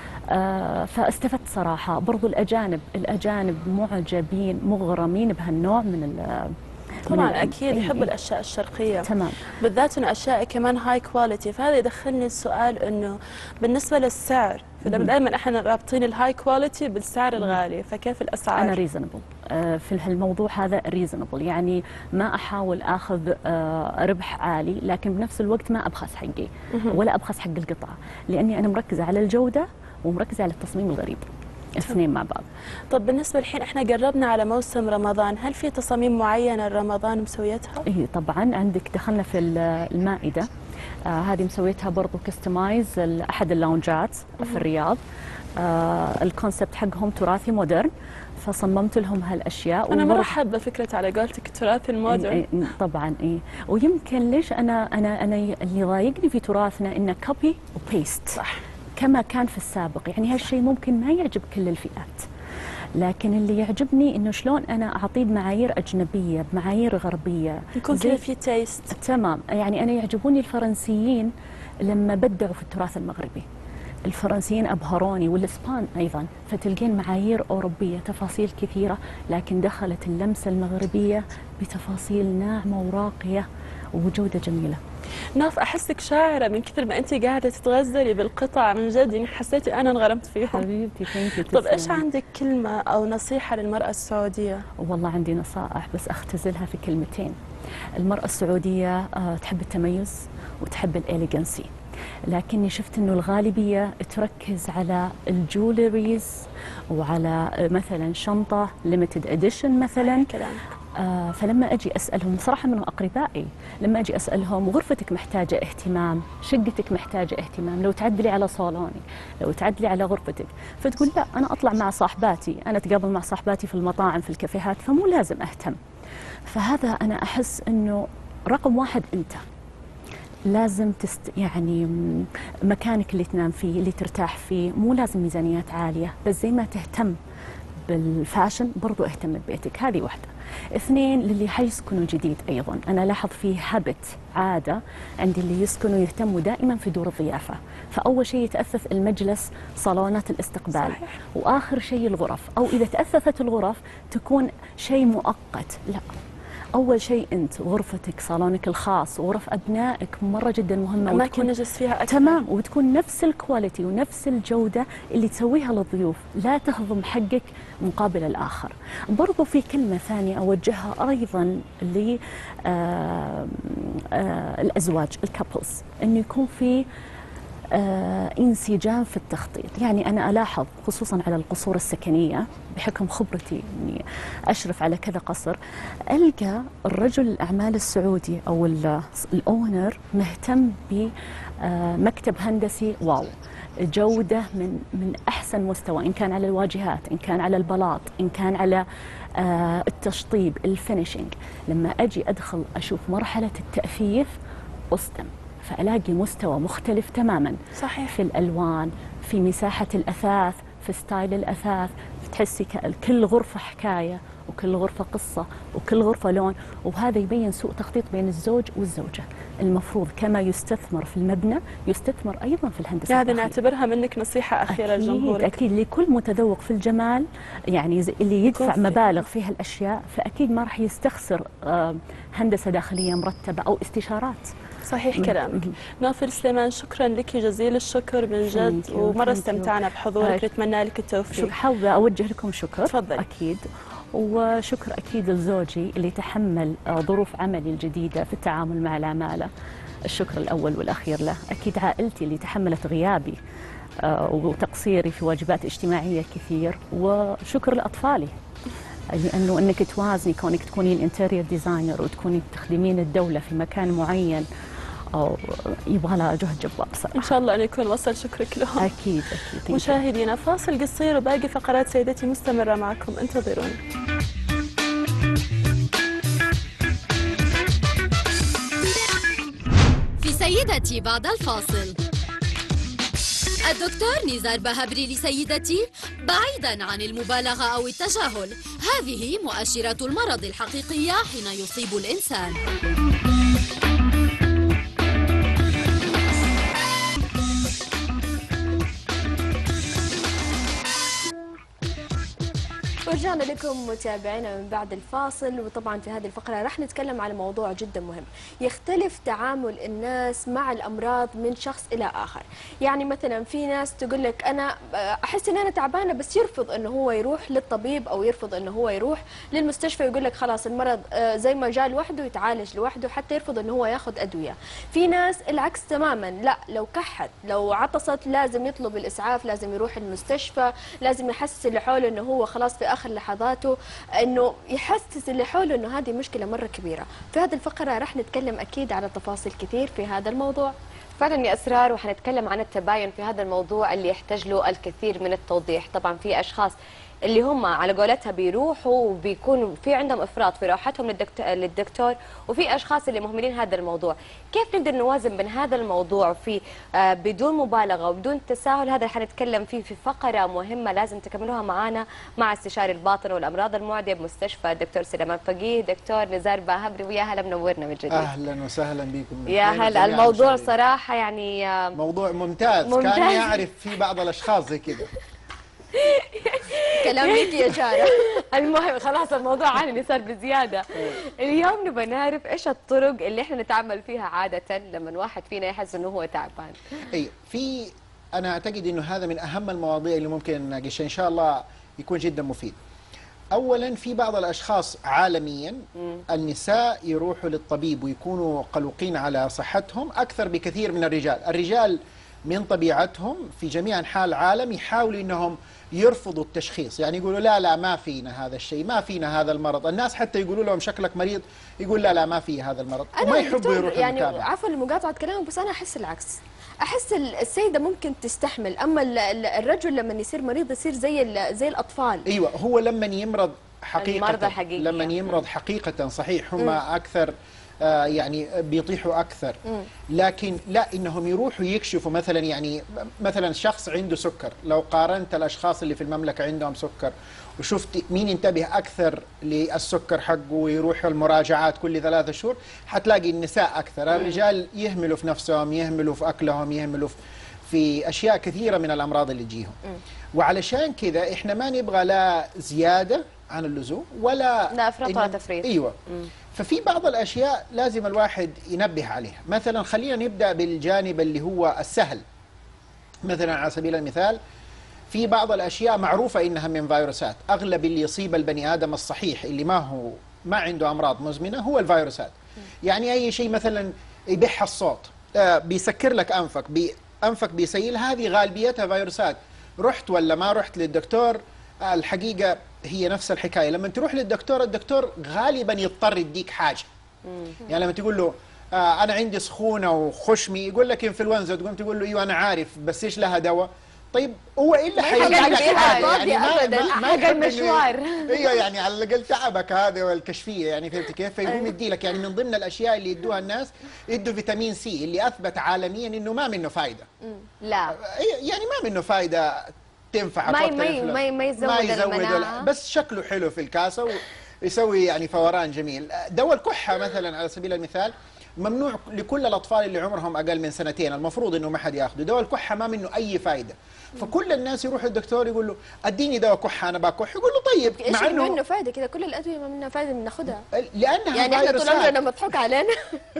فاستفدت صراحة. برضو الأجانب الأجانب معجبين مغرمين بهالنوع من ال طبعا اكيد يحبوا الاشياء الشرقيه. تمام. بالذات انه اشياء كمان هاي كواليتي، فهذا يدخلني السؤال انه بالنسبه للسعر، فدائما احنا رابطين الهاي كواليتي بالسعر الغالي، فكيف الاسعار؟ انا ريزونبل في هالموضوع هذا، ريزونبل يعني ما احاول اخذ ربح عالي لكن بنفس الوقت ما ابخس حقي ولا ابخس حق القطعه، لاني انا مركزه على الجوده ومركزه على التصميم الغريب، الاثنين مع بعض. طب بالنسبه الحين احنا قربنا على موسم رمضان، هل في تصاميم معينه لرمضان مسويتها؟ اي طبعا، عندك دخلنا في المائده، آه هذه مسويتها برضو كستمايز لاحد اللونجات في الرياض. آه الكونسبت حقهم تراثي مودرن، فصممت لهم هالاشياء. انا مره حابه فكره على قولتك التراث المودرن. إيه إيه طبعا اي، ويمكن ليش انا انا انا اللي ضايقني في تراثنا انه كوبي وبيست. صح. كما كان في السابق، يعني هالشيء ممكن ما يعجب كل الفئات، لكن اللي يعجبني انه شلون انا اعطيه بمعايير اجنبيه، بمعايير غربيه، يكون كذا في تيست. تمام. يعني انا يعجبوني الفرنسيين لما بدعوا في التراث المغربي، الفرنسيين ابهروني، والاسبان ايضا، فتلقين معايير اوروبيه، تفاصيل كثيره، لكن دخلت اللمسه المغربيه بتفاصيل ناعمه وراقيه وجوده جميله. ناف احسك شاعره من كثر ما انت قاعده تتغزلي بالقطع، من جد يعني حسيتي انا انغرمت فيهم. حبيبتي ثانك يو. طب ايش عندك كلمه او نصيحه للمراه السعوديه؟ والله عندي نصائح بس اختزلها في كلمتين. المراه السعوديه تحب التميز وتحب الاليجنسي، لكني شفت انه الغالبيه تركز على الجولريز وعلى مثلا شنطه ليميتد اديشن مثلا. آه فلما أجي أسألهم صراحة منهم أقربائي، لما أجي أسألهم غرفتك محتاجة اهتمام، شقتك محتاجة اهتمام، لو تعدلي على صالوني، لو تعدلي على غرفتك، فتقول لا أنا أطلع مع صاحباتي، أنا أتقابل مع صاحباتي في المطاعم في الكافيهات، فمو لازم أهتم. فهذا أنا أحس أنه رقم واحد أنت لازم تست يعني مكانك اللي تنام فيه اللي ترتاح فيه، مو لازم ميزانيات عالية، بس زي ما تهتم بالفاشن برضو اهتم ببيتك. هذه واحدة. اثنين، للي حيسكنوا جديد أيضا أنا لاحظ فيه هابت عادة عند اللي يسكنوا يهتموا دائما في دور الضيافة. فأول شيء يتأثث المجلس صالونات الاستقبال، صحيح. وآخر شيء الغرف، أو إذا تأثثت الغرف تكون شيء مؤقت. لا، أول شيء أنت غرفتك صالونك الخاص وغرف أبنائك مرة جدا مهمة، أماكن نجلس فيها أكثر. تمام، وتكون نفس الكواليتي ونفس الجودة اللي تسويها للضيوف، لا تهضم حقك مقابل الآخر. برضو في كلمة ثانية أوجهها أيضا للأزواج الكابلز، أنه يكون في آه انسجام في التخطيط. يعني أنا ألاحظ خصوصا على القصور السكنية بحكم خبرتي أني أشرف على كذا قصر، ألقى الرجل الأعمال السعودي أو الأونر مهتم بمكتب هندسي واو، جودة من من أحسن مستوى، إن كان على الواجهات، إن كان على البلاط، إن كان على آه التشطيب، الفينيشينج. لما أجي أدخل أشوف مرحلة التأثيث أصدم، فألاقي مستوى مختلف تماما، صحيح. في الألوان، في مساحة الأثاث، في ستايل الأثاث، تحسي كل غرفة حكاية وكل غرفة قصة وكل غرفة لون. وهذا يبين سوء تخطيط بين الزوج والزوجة. المفروض كما يستثمر في المبنى يستثمر أيضا في الهندسة. هذا نعتبرها منك نصيحة أخيرة لجمهورك. أكيد لكل متذوق في الجمال، يعني اللي يدفع مبالغ في هالأشياء فأكيد ما راح يستخسر هندسة داخلية مرتبة أو استشارات. صحيح كلامك. نوفل سليمان، شكرا لك جزيل الشكر من جد، ومرة استمتعنا بحضورك، نتمنى لك التوفيق. حابة أوجه لكم شكر. تفضل. أكيد، وشكر أكيد لزوجي اللي تحمل ظروف عملي الجديدة في التعامل مع العمالة، الشكر الأول والأخير له. أكيد عائلتي اللي تحملت غيابي وتقصيري في واجبات اجتماعية كثير، وشكر لأطفالي، لأنه أنك توازني كونك تكونين انتيريور ديزاينر وتكوني تخدمين الدولة في مكان معين، أو يبغى لها جهد جبار صراحة. إن شاء الله أن يكون وصل شكرك لهم. أكيد أكيد. مشاهدينا، فاصل قصير وباقي فقرات سيدتي مستمرة معكم، انتظرونا. في سيدتي بعد الفاصل، الدكتور نزار بهبري لسيدتي: بعيدا عن المبالغة أو التجاهل، هذه مؤشرات المرض الحقيقية حين يصيب الإنسان. ورجعنا لكم متابعينا من بعد الفاصل، وطبعا في هذه الفقرة راح نتكلم على موضوع جدا مهم. يختلف تعامل الناس مع الأمراض من شخص إلى آخر. يعني مثلا في ناس تقول لك أنا أحس إن أنا تعبانة، بس يرفض إنه هو يروح للطبيب أو يرفض إنه هو يروح للمستشفى، يقول لك خلاص المرض زي ما جاء لوحده يتعالج لوحده، حتى يرفض إنه هو ياخذ أدوية. في ناس العكس تماما، لا لو كحت لو عطست لازم يطلب الإسعاف، لازم يروح المستشفى، لازم يحسس اللي حوله إنه هو خلاص في آخر لحظاته، انه يحسس اللي حوله انه هذه مشكله مره كبيره. في هذه الفقره راح نتكلم اكيد على تفاصيل كثير في هذا الموضوع. فعلا يا اسرار، وحنتكلم عن التباين في هذا الموضوع اللي يحتاج له الكثير من التوضيح. طبعا في اشخاص اللي هم على قولتها بيروحوا وبيكون في عندهم افراط في راحتهم للدكتور، وفي اشخاص اللي مهملين هذا الموضوع. كيف نقدر نوازن بين هذا الموضوع في آه بدون مبالغه وبدون تساهل؟ هذا اللي حنتكلم فيه في فقره مهمه لازم تكملوها معنا مع استشاري الباطن والامراض المعديه بمستشفى الدكتور سليمان فقيه، دكتور نزار باهبري. ويا هلا منورنا من جديد. اهلا وسهلا بكم. يا هلا. الموضوع صراحه يعني آه موضوع ممتاز, ممتاز. كان يعرف في بعض الاشخاص زي كده. كلام ليك يا شارع. المهم خلاص الموضوع عالي اللي صار بزياده. اليوم نبغى نعرف ايش الطرق اللي احنا نتعامل فيها عاده لما الواحد فينا يحس انه هو تعبان. اي في انا اعتقد انه هذا من اهم المواضيع اللي ممكن نناقشها، ان شاء الله يكون جدا مفيد. اولا في بعض الاشخاص عالميا م. النساء يروحوا للطبيب ويكونوا قلقين على صحتهم اكثر بكثير من الرجال. الرجال من طبيعتهم في جميع أنحاء العالم يحاولوا أنهم يرفضوا التشخيص، يعني يقولوا لا لا ما فينا هذا الشيء، ما فينا هذا المرض. الناس حتى يقولوا لهم شكلك مريض يقول لا لا ما في هذا المرض، وما يحبوا يروحوا يعني المتابعة. عفوا لمقاطعة كلامك، بس أنا أحس العكس. أحس السيدة ممكن تستحمل، أما الرجل لما يصير مريض يصير زي زي الأطفال. أيوة، هو لما يمرض حقيقة، المرضى الحقيقية. لما يمرض حقيقة صحيح هم أكثر آه يعني بيطيحوا أكثر. مم. لكن لا، إنهم يروحوا يكشفوا مثلا، يعني مثلا شخص عنده سكر، لو قارنت الأشخاص اللي في المملكة عندهم سكر وشفت مين ينتبه أكثر للسكر حقه ويروحوا المراجعات كل ثلاثة شهور، حتلاقي النساء أكثر. الرجال يهملوا في نفسهم، يهملوا في أكلهم، يهملوا في في أشياء كثيرة من الأمراض اللي تجيهم. وعلشان كذا إحنا ما نبغى لا زيادة عن اللزوم ولا لا افراط ولا تفريط. ايوه. مم. ففي بعض الاشياء لازم الواحد ينبه عليها. مثلا خلينا نبدا بالجانب اللي هو السهل. مثلا على سبيل المثال في بعض الاشياء معروفه انها من فيروسات. اغلب اللي يصيب البني ادم الصحيح اللي ما هو ما عنده امراض مزمنه هو الفيروسات. مم. يعني اي شيء مثلا يبح الصوت، آه بيسكر لك انفك، بي انفك بيسيل، هذه غالبيتها فيروسات. رحت ولا ما رحت للدكتور، الحقيقة هي نفس الحكاية. لما تروح للدكتور، الدكتور غالبا يضطر يديك حاجة. مم. يعني لما تقول له آه أنا عندي سخونة وخشمي، يقول لك إنفلونزا، تقوم تقول له أيوة أنا عارف بس إيش لها دواء؟ طيب هو إلا حيجي لك حاجة، يعني ما ما ما حق المشوار. ايوه يعني على الأقل تعبك هذا والكشفية، يعني فهمت كيف؟ فيقوم يدي لك، يعني من ضمن الأشياء اللي يدوها الناس يدوا فيتامين سي اللي أثبت عالميا إنه ما منه فايدة. لا يعني ما منه فايدة تنفع ما ما ما ما يزود, ما يزود المناعة، بس شكله حلو في الكاسة ويسوي يعني فوران جميل. دواء الكحة مثلا على سبيل المثال ممنوع لكل الأطفال اللي عمرهم أقل من سنتين، المفروض إنه ما حد ياخذه. دواء الكحة ما منه أي فايدة، فكل الناس يروح الدكتور يقول له اديني دواء كحة أنا باكح، يقول له طيب ايش اللي منه فايدة كذا؟ كل الأدوية ما منها فايدة بناخذها لأنها يعني احنا طول عمرنا مضحوك علينا.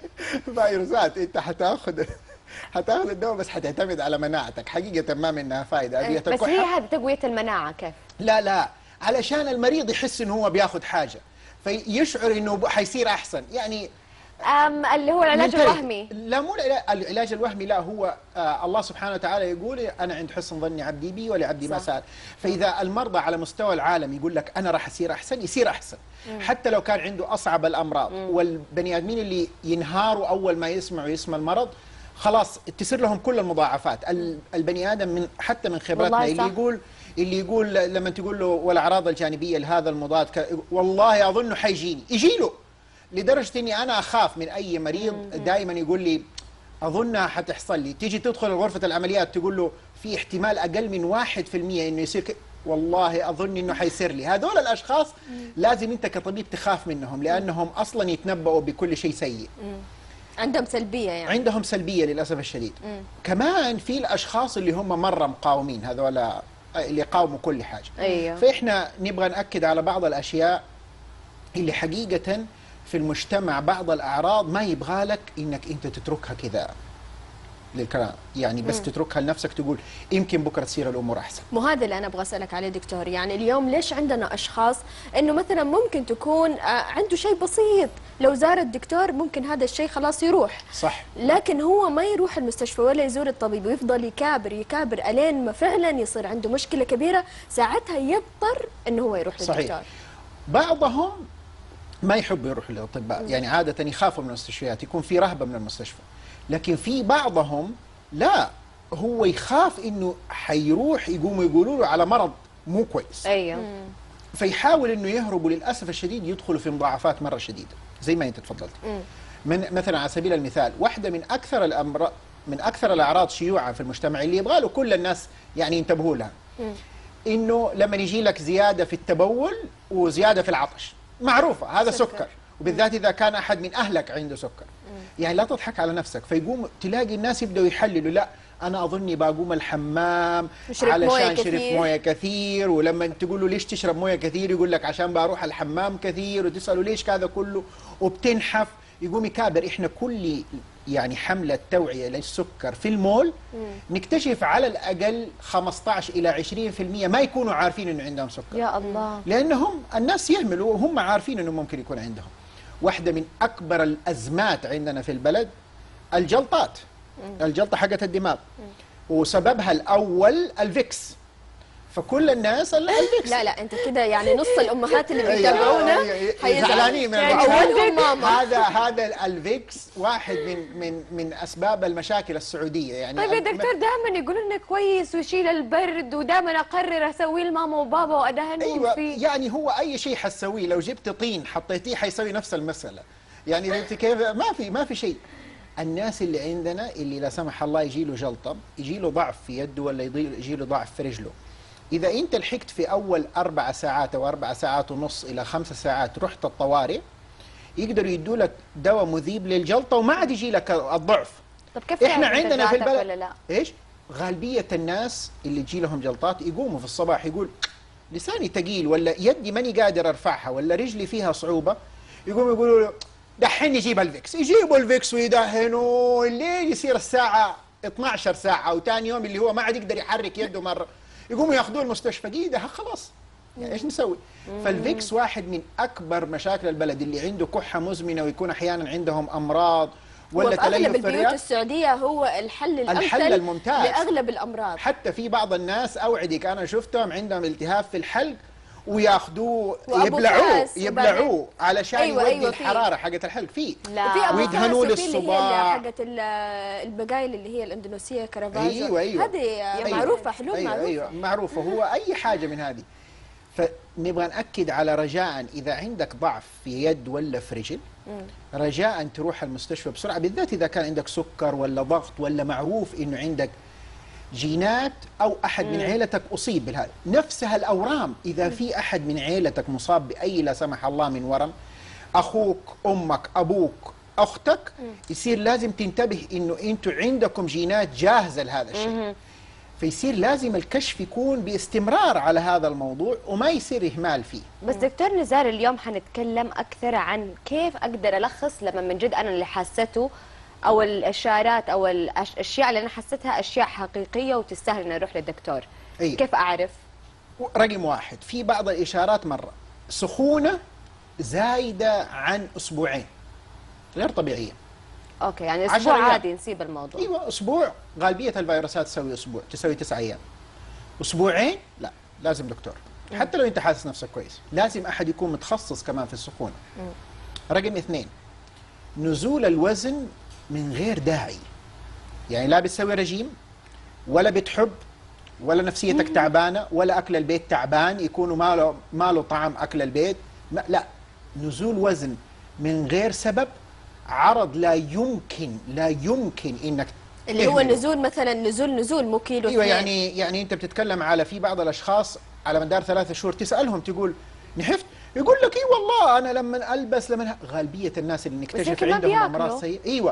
فيروسات. أنت حتاخذ حتاخذ الدواء بس حتعتمد على مناعتك، حقيقة ما منها فايدة. أدوية بس هي هذه تقوية المناعة كيف؟ لا لا، علشان المريض يحس إنه هو بياخذ حاجة فيشعر إنه حيصير أحسن. يعني أم اللي هو العلاج الوهمي. لا مو العلاج الوهمي، لا هو آه الله سبحانه وتعالى يقول أنا عند حسن ظن عبدي بي ولعبدي ما سأل. فإذا المرضى على مستوى العالم يقول لك أنا راح أصير أحسن، يصير أحسن. مم. حتى لو كان عنده أصعب الأمراض. مم. والبني آدمين اللي ينهاروا أول ما يسمعوا اسم المرض خلاص تصير لهم كل المضاعفات. البني آدم من حتى من خبرتنا اللي يقول اللي يقول لما تقول له والأعراض الجانبية لهذا المضاد والله أظنه حيجيني، يجي له. لدرجة إني أنا أخاف من أي مريض دائما يقول لي أظنها حتحصل لي. تيجي تدخل غرفة العمليات تقول له في احتمال أقل من واحد في المية إنه يصير ك... والله أظن إنه حيصير لي. هذول الأشخاص لازم أنت كطبيب تخاف منهم، لأنهم أصلا يتنبؤوا بكل شيء سيء. عندهم سلبية يعني. عندهم سلبية للأسف الشديد. مم. كمان في الأشخاص اللي هم مرة مقاومين، هذول اللي يقاوموا كل حاجة. أيوه. فإحنا نبغى نأكد على بعض الأشياء اللي حقيقة في المجتمع بعض الأعراض ما يبغى لك إنك أنت تتركها كذا للكلام، يعني بس مم. تتركها لنفسك تقول يمكن بكرة تصير الأمور أحسن. مو هذا اللي أنا أبغى أسألك عليه دكتور. يعني اليوم ليش عندنا أشخاص إنه مثلا ممكن تكون عنده شيء بسيط لو زار الدكتور ممكن هذا الشيء خلاص يروح، صح، لكن هو ما يروح المستشفى ولا يزور الطبيب ويفضل يكابر يكابر ألين ما فعلا يصير عنده مشكلة كبيرة، ساعتها يضطر إنه هو يروح للدكتور. صحيح. بعضهم ما يحبوا يروحوا للأطباء، يعني عادة يخافوا من المستشفيات، يكون في رهبة من المستشفى. لكن في بعضهم لا، هو يخاف إنه حيروح يقوموا يقولوا له على مرض مو كويس. أيوه. فيحاول إنه يهربوا، للأسف الشديد يدخلوا في مضاعفات مرة شديدة زي ما أنت تفضلت. من مثلا على سبيل المثال واحدة من أكثر الأمراض من أكثر الأعراض شيوعا في المجتمع اللي يبغى له كل الناس يعني ينتبهوا لها، إنه لما يجي لك زيادة في التبول وزيادة في العطش، معروفة هذا سكر, سكر. وبالذات إذا كان أحد من أهلك عنده سكر. مم. يعني لا تضحك على نفسك. فيقوم تلاقي الناس يبدأوا يحللوا، لا أنا أظني بقوم الحمام علشان شرب موية كثير، ولما تقول له ليش تشرب موية كثير يقول لك عشان بروح الحمام كثير، وتسأله ليش هذا كله وبتنحف، يقوم يكابر. إحنا كل يعني حملة توعية للسكر في المول مم. نكتشف على الأقل خمسة عشر إلى عشرين بالمئة ما يكونوا عارفين إنه عندهم سكر. يا الله. لأنهم الناس يهملوا وهم عارفين إنه ممكن يكون عندهم. واحدة من أكبر الأزمات عندنا في البلد الجلطات. مم. الجلطة حقت الدماغ. مم. وسببها الاول الفيكس، فكل الناس الفيكس. لا لا انت كده يعني نص الامهات اللي بيتابعونا زعلانين من اولهم ماما. هذا هذا الفيكس واحد من من من اسباب المشاكل السعوديه يعني. طيب يا دكتور دائما يقولوا لنا كويس ويشيل البرد، ودائما اقرر اسويه لماما وبابا وادهنهم أيوة فيه. يعني هو اي شيء حتسويه لو جبت طين حطيتيه حيسوي نفس المساله يعني. انت كيف ما في ما في شيء. الناس اللي عندنا اللي لا سمح الله يجي له جلطه، يجي له ضعف في يده ولا يجي له ضعف في رجله، إذا أنت لحقت في أول أربع ساعات أو أربع ساعات ونص إلى خمس ساعات رحت الطوارئ، يقدروا يدوا لك دواء مذيب للجلطة وما عاد يجي لك الضعف. طب كيف إحنا عندنا في البلد ولا لا؟ إيش؟ غالبية الناس اللي تجي لهم جلطات يقوموا في الصباح يقول لساني ثقيل ولا يدي ماني قادر أرفعها ولا رجلي فيها صعوبة، يقوموا يقولوا له دحين يجيب الفيكس، يجيبوا الفيكس ويدهنوا الليل يصير الساعة اثنعش ساعة، وثاني يوم اللي هو ما عاد يقدر يحرك يده مرة يقوموا ياخذوه المستشفى دقيقة خلاص. يعني ايش نسوي؟ فالفيكس واحد من اكبر مشاكل البلد، اللي عنده كحة مزمنة ويكون احيانا عندهم امراض ولا تليف اغلب في البيوت الرئة. السعودية هو الحل الامثل الحل الممتاز لاغلب الامراض. حتى في بعض الناس اوعدك انا شفتهم عندهم التهاب في الحلق وياخذوه يبلعوه يبلعوه علشان أيوة يودي أيوة الحرارة حقت الحلق فيه، ويدهنوه للصباع حقت البقايل اللي هي الاندونيسية كرافاجو. ايوه ايوه هذه أيوة معروفة حلول أيوة معروفة. ايوه معروفة. هو اي حاجة من هذه. فنبغى نأكد على رجاء إذا عندك ضعف في يد ولا في رجل، رجاء تروح المستشفى بسرعة، بالذات إذا كان عندك سكر ولا ضغط ولا معروف إنه عندك جينات أو أحد من عيلتك أصيب بهذا. نفسها الأورام، إذا في أحد من عيلتك مصاب بأي لا سمح الله من ورم، أخوك أمك أبوك أختك، يصير لازم تنتبه إنه أنتوا عندكم جينات جاهزة لهذا الشيء، فيصير لازم الكشف يكون باستمرار على هذا الموضوع وما يصير إهمال فيه. بس دكتور نزار اليوم حنتكلم أكثر عن كيف أقدر ألخص لما من جد أنا اللي حسيته، أو الإشارات أو الأشياء اللي أنا حسيتها أشياء حقيقية وتستاهل إني أروح للدكتور. أيه. كيف أعرف؟ رقم واحد، في بعض الإشارات مرة سخونة زايدة عن أسبوعين غير طبيعية. اوكي يعني اسبوع عادي نسيب الموضوع. ايوه اسبوع، غالبيه الفيروسات تسوي اسبوع، تسوي تسعة ايام. اسبوعين لا، لازم دكتور. حتى لو انت حاسس نفسك كويس، لازم احد يكون متخصص كمان في السخونه. رقم اثنين، نزول الوزن من غير داعي، يعني لا بتسوي رجيم ولا بتحب ولا نفسيتك تعبانه ولا اكل البيت تعبان يكونوا ما له ما له طعم اكل البيت، لا، نزول وزن من غير سبب، عرض لا يمكن لا يمكن انك اللي هو نزول مثلا نزول نزول مو كيلو. ايوه يعني يعني انت بتتكلم على في بعض الاشخاص على مدار ثلاثة شهور تسالهم تقول نحفت، يقول لك اي والله انا لما البس لما غالبيه الناس اللي نكتشف عندهم امراض سيئه ايوه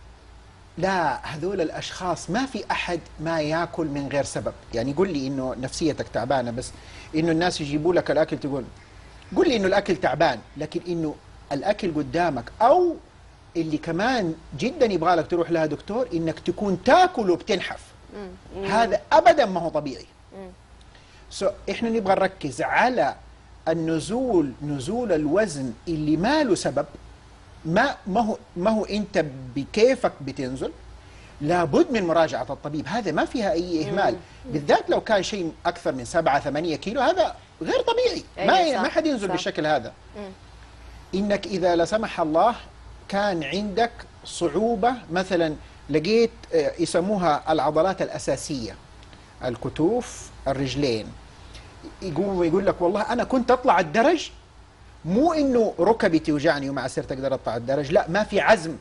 لا، هذول الاشخاص ما في احد ما ياكل من غير سبب. يعني قول لي انه نفسيتك تعبانه، بس انه الناس يجيبوا لك الاكل تقول قول لي انه الاكل تعبان، لكن انه الاكل قدامك او اللي كمان جدا يبغى لك تروح لها دكتور انك تكون تاكل وبتنحف، هذا ابدا ما هو طبيعي. سو so, احنا نبغى نركز على النزول، نزول الوزن اللي ما له سبب، ما ما هو ما هو انت بكيفك بتنزل، لابد من مراجعه الطبيب، هذا ما فيها اي اهمال، بالذات لو كان شيء اكثر من سبعة ثمانية كيلو، هذا غير طبيعي، ما ما حد ينزل صح. بالشكل هذا. انك اذا لا سمح الله كان عندك صعوبة، مثلا لقيت يسموها العضلات الأساسية، الكتوف الرجلين، يقوم يقول لك والله أنا كنت أطلع الدرج، مو إنه ركبي توجعني ومع صرت أقدر أطلع الدرج، لا ما في عزم،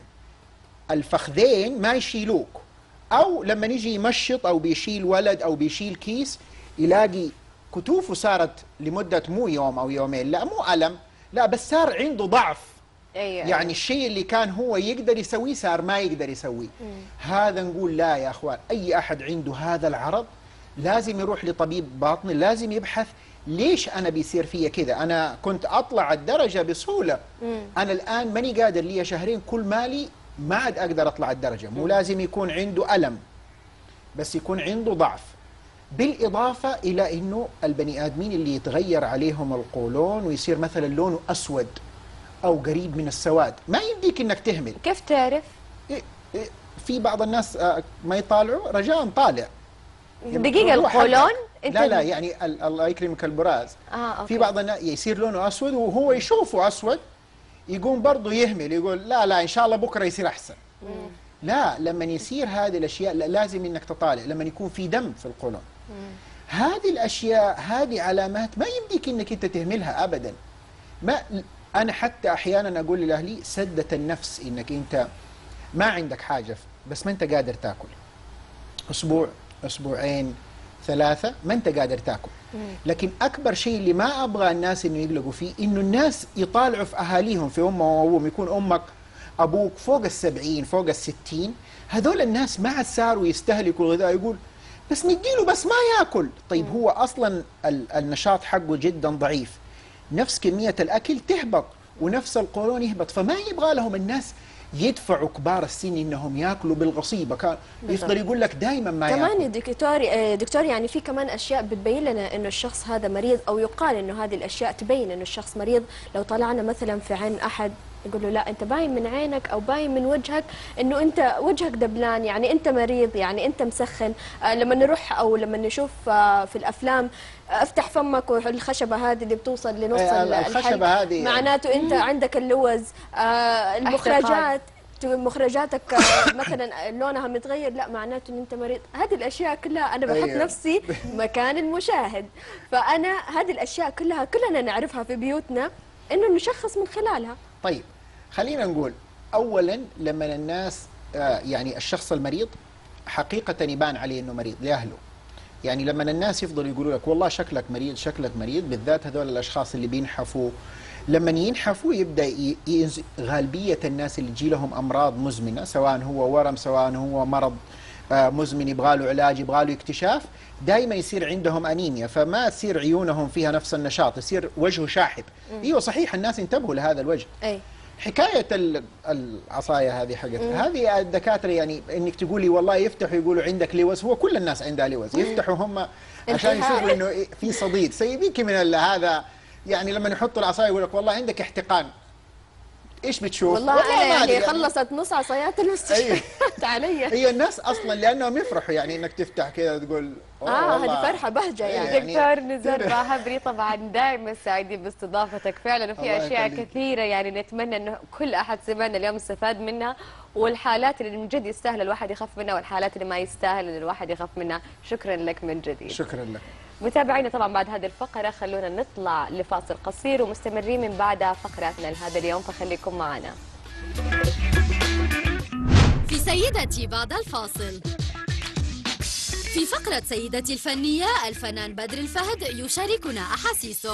الفخذين ما يشيلوك، أو لما يجي يمشط أو بيشيل ولد أو بيشيل كيس يلاقي كتوفه صارت لمدة مو يوم أو يومين، لا مو ألم، لا بس صار عنده ضعف. أيوة يعني أيوة. الشيء اللي كان هو يقدر يسويه صار ما يقدر يسويه. هذا نقول لا يا أخوان، أي أحد عنده هذا العرض لازم يروح لطبيب باطني، لازم يبحث ليش أنا بيصير فيا كذا، أنا كنت أطلع الدرجة بسهولة، مم. أنا الآن ماني قادر، لي شهرين كل مالي ما عاد أقدر أطلع الدرجة. مو لازم يكون عنده ألم، بس يكون عنده ضعف، بالإضافة إلى أنه البني آدمين اللي يتغير عليهم القولون ويصير مثلا لونه أسود أو قريب من السواد، ما يمديك إنك تهمل. كيف تعرف؟ في بعض الناس ما يطالعوا، رجاء طالع، دقيقة القولون انت لا لا يعني الله يكرمك البراز آه، أوكي. في بعض الناس يصير لونه اسود وهو يشوفه اسود يقوم برضه يهمل يقول لا لا ان شاء الله بكره يصير احسن. مم. لا لما يصير هذه الاشياء لازم انك تطالع لما يكون في دم في القولون. هذه الاشياء هذه علامات ما يمديك انك انت تهملها ابدا. ما انا حتى احيانا اقول لاهلي سدة النفس انك انت ما عندك حاجه بس ما انت قادر تاكل. اسبوع اسبوعين ثلاثة ما انت قادر تاكل. لكن اكبر شيء اللي ما ابغى الناس انه يقلقوا فيه انه الناس يطالعوا في اهاليهم في امهم وابوهم يكون امك ابوك فوق السبعين فوق الستين هذول الناس ما عاد صاروا يستهلكوا الغذاء يقول بس نديله بس ما ياكل. طيب هو اصلا النشاط حقه جدا ضعيف نفس كمية الاكل تهبط ونفس القولون يهبط فما يبغى لهم الناس يدفعوا كبار السن انهم ياكلوا بالغصيبه كان يفضل يقول لك دائما ما كمان ياكل. يا دكتور دكتور يعني في كمان اشياء بتبين لنا انه الشخص هذا مريض او يقال انه هذه الاشياء تبين انه الشخص مريض. لو طلعنا مثلا في عين احد يقول له لا انت باين من عينك او باين من وجهك انه انت وجهك دبلان يعني انت مريض يعني انت مسخن. آه لما نروح او لما نشوف آه في الافلام آه افتح فمك والخشبه هذه اللي بتوصل لنص آه الخشبه هذه معناته انت عندك اللوز. آه المخرجات مخرجاتك مثلا لونها متغير لا معناته ان انت مريض. هذه الاشياء كلها انا بحط أيوة. نفسي مكان المشاهد فانا هذه الاشياء كلها كلنا نعرفها في بيوتنا انه نشخص من خلالها. طيب خلينا نقول اولا لما الناس يعني الشخص المريض حقيقه يبان عليه انه مريض لاهله. يعني لما الناس يفضلوا يقولوا لك والله شكلك مريض شكلك مريض بالذات هذول الاشخاص اللي بينحفوا لما ينحفوا يبدا ينز... غالبيه الناس اللي تجي لهم امراض مزمنه سواء هو ورم سواء هو مرض مزمن يبغى له علاج يبغى له اكتشاف دائما يصير عندهم انيميا فما تصير عيونهم فيها نفس النشاط يصير وجهه شاحب. ايوه صحيح الناس انتبهوا لهذا الوجه. اي حكايه العصايه هذه حقتها هذه الدكاتره يعني انك تقولي والله يفتحوا يقولوا عندك لوز هو كل الناس عندها لوز يفتحوا هم عشان يشوفوا انه في صديد سيبيك من هذا. يعني لما يحطوا العصايه يقول لك والله عندك احتقان ايش بتشوف؟ والله, والله انا يعني خلصت نص عصايات المستشفيات علي. هي الناس اصلا لانهم يفرحوا يعني انك تفتح كذا وتقول اه هذه فرحه بهجه يعني, يعني دكتور نزار باهبري طبعا دائما سعيدين باستضافتك فعلا وفي اشياء كثيره يعني نتمنى انه كل احد سمعنا اليوم استفاد منها والحالات اللي من جد يستاهل الواحد يخاف منها والحالات اللي ما يستاهل ان الواحد يخاف منها. شكرا لك من جديد. شكرا لك. متابعينا طبعا بعد هذه الفقرة خلونا نطلع لفاصل قصير ومستمرين من بعدها فقراتنا لهذا اليوم فخليكم معنا. في سيدتي بعد الفاصل. في فقرة سيدتي الفنية الفنان بدر الفهد يشاركنا أحاسيسه.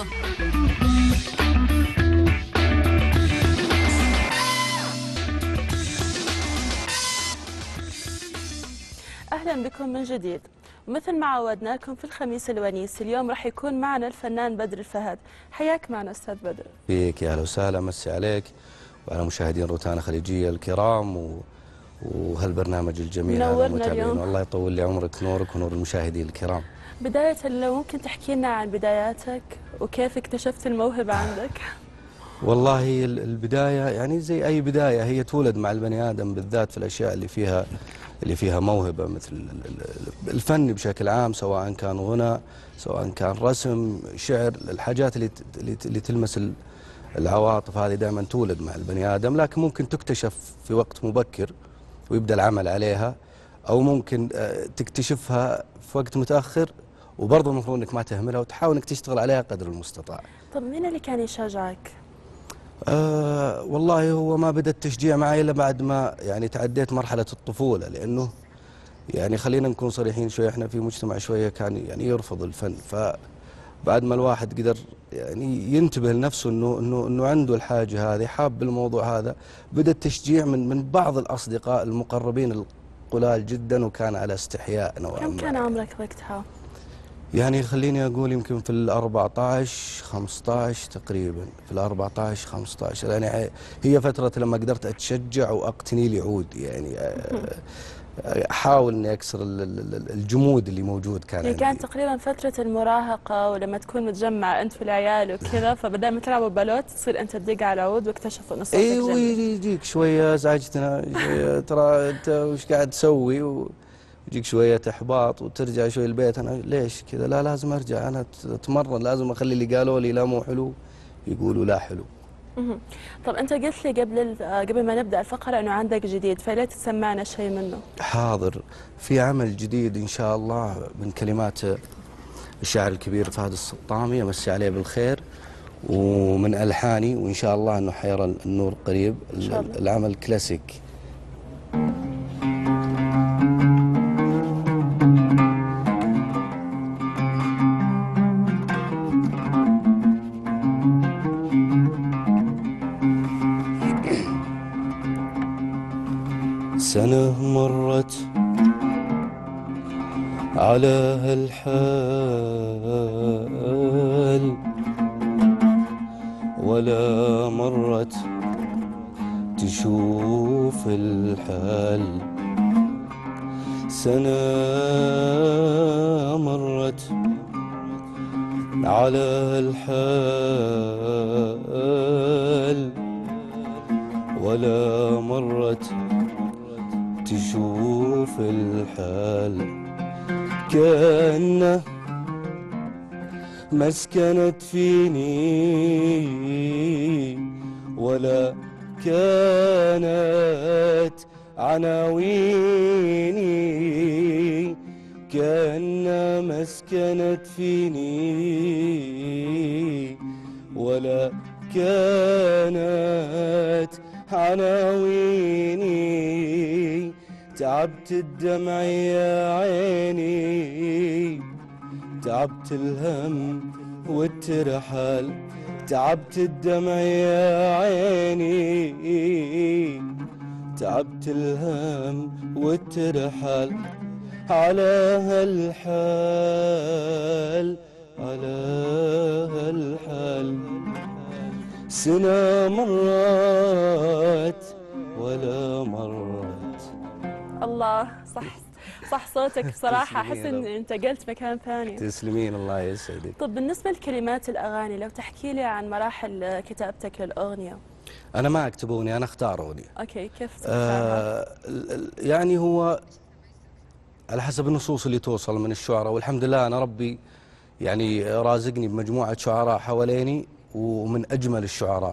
أهلا بكم من جديد. مثل ما عودناكم في الخميس الونيس اليوم راح يكون معنا الفنان بدر الفهد. حياك معنا أستاذ بدر. فيك يا أهلا وسهلا مسي عليك وعلى مشاهدين روتانا خليجية الكرام و... وهالبرنامج الجميل هذا المتابعين والله يطول لي عمرك نورك ونور المشاهدين الكرام. بداية لو ممكن تحكي لنا عن بداياتك وكيف اكتشفت الموهبة عندك؟ والله البداية يعني زي أي بداية هي تولد مع البني آدم بالذات في الأشياء اللي فيها اللي فيها موهبة مثل الفن بشكل عام سواء كان غنى سواء كان رسم شعر الحاجات اللي اللي تلمس العواطف هذه دائما تولد مع البني آدم لكن ممكن تكتشف في وقت مبكر ويبدأ العمل عليها أو ممكن تكتشفها في وقت متأخر وبرضه المفروض انك ما تهملها وتحاول انك تشتغل عليها قدر المستطاع. طب مين اللي كان يشجعك؟ آه والله هو ما بدأ التشجيع معي الا بعد ما يعني تعديت مرحلة الطفولة لأنه يعني خلينا نكون صريحين شوية احنا في مجتمع شوية كان يعني يرفض الفن فبعد ما الواحد قدر يعني ينتبه لنفسه انه انه انه عنده الحاجة هذه حاب الموضوع هذا بدأ التشجيع من من بعض الأصدقاء المقربين القلال جدا وكان على استحياء نوعا ما. كم كان عمرك وقتها؟ يعني خليني أقول يمكن في الأربعة عشر خمسة عشر تقريبا في الأربعة عشر خمسة عشر يعني هي فترة لما قدرت أتشجع وأقتني لي عود يعني أحاول إني أكسر الجمود اللي موجود كان هي كانت تقريبا فترة المراهقة ولما تكون متجمع أنت والعيال وكذا فبدل ما تلعبوا بالوت تصير أنت تدق على العود واكتشفوا إنه صوتك جميل. أيوة يجيك شوية زعجتنا ترى أنت وش قاعد تسوي و يجيك شويه احباط وترجع شوي البيت، انا ليش كذا؟ لا لازم ارجع انا اتمرن، لازم اخلي اللي قالوا لي لا مو حلو يقولوا لا حلو. مهم. طب انت قلت لي قبل ال- قبل ما نبدا الفقره انه عندك جديد، فلا تسمعنا شيء منه؟ حاضر، في عمل جديد ان شاء الله من كلمات الشاعر الكبير فهد السطامي، امسي عليه بالخير، ومن الحاني، وان شاء الله انه حيرى النور قريب. إن شاء الله. العمل كلاسيك. سنة مرت على هالحال ولا مرت تشوف الحال، سنة مرت على هالحال ولا مرت تشوف الحال، كأنه ما سكنت فيني ولا كانت عناويني، كأنها ما سكنت فيني ولا كانت عناويني، تعبت الدمع يا عيني، تعبت الهم والترحال، تعبت الدمع يا عيني، تعبت الهم والترحال، على هالحال على هالحال، سنة مرت ولا مرت. الله، صح صح صوتك بصراحه، احس تسلمين. ان انتقلت مكان ثاني. تسلمين، الله يسعدك. طب بالنسبه لكلمات الاغاني، لو تحكي لي عن مراحل كتابتك للاغنيه. أنا ما أكتب أغنية، أنا أختار أغنية. اوكي، كيف تختارها؟ آه ال- ال- يعني هو على حسب النصوص اللي توصل من الشعراء، والحمد لله أنا ربي يعني رازقني بمجموعة شعراء حواليني ومن أجمل الشعراء،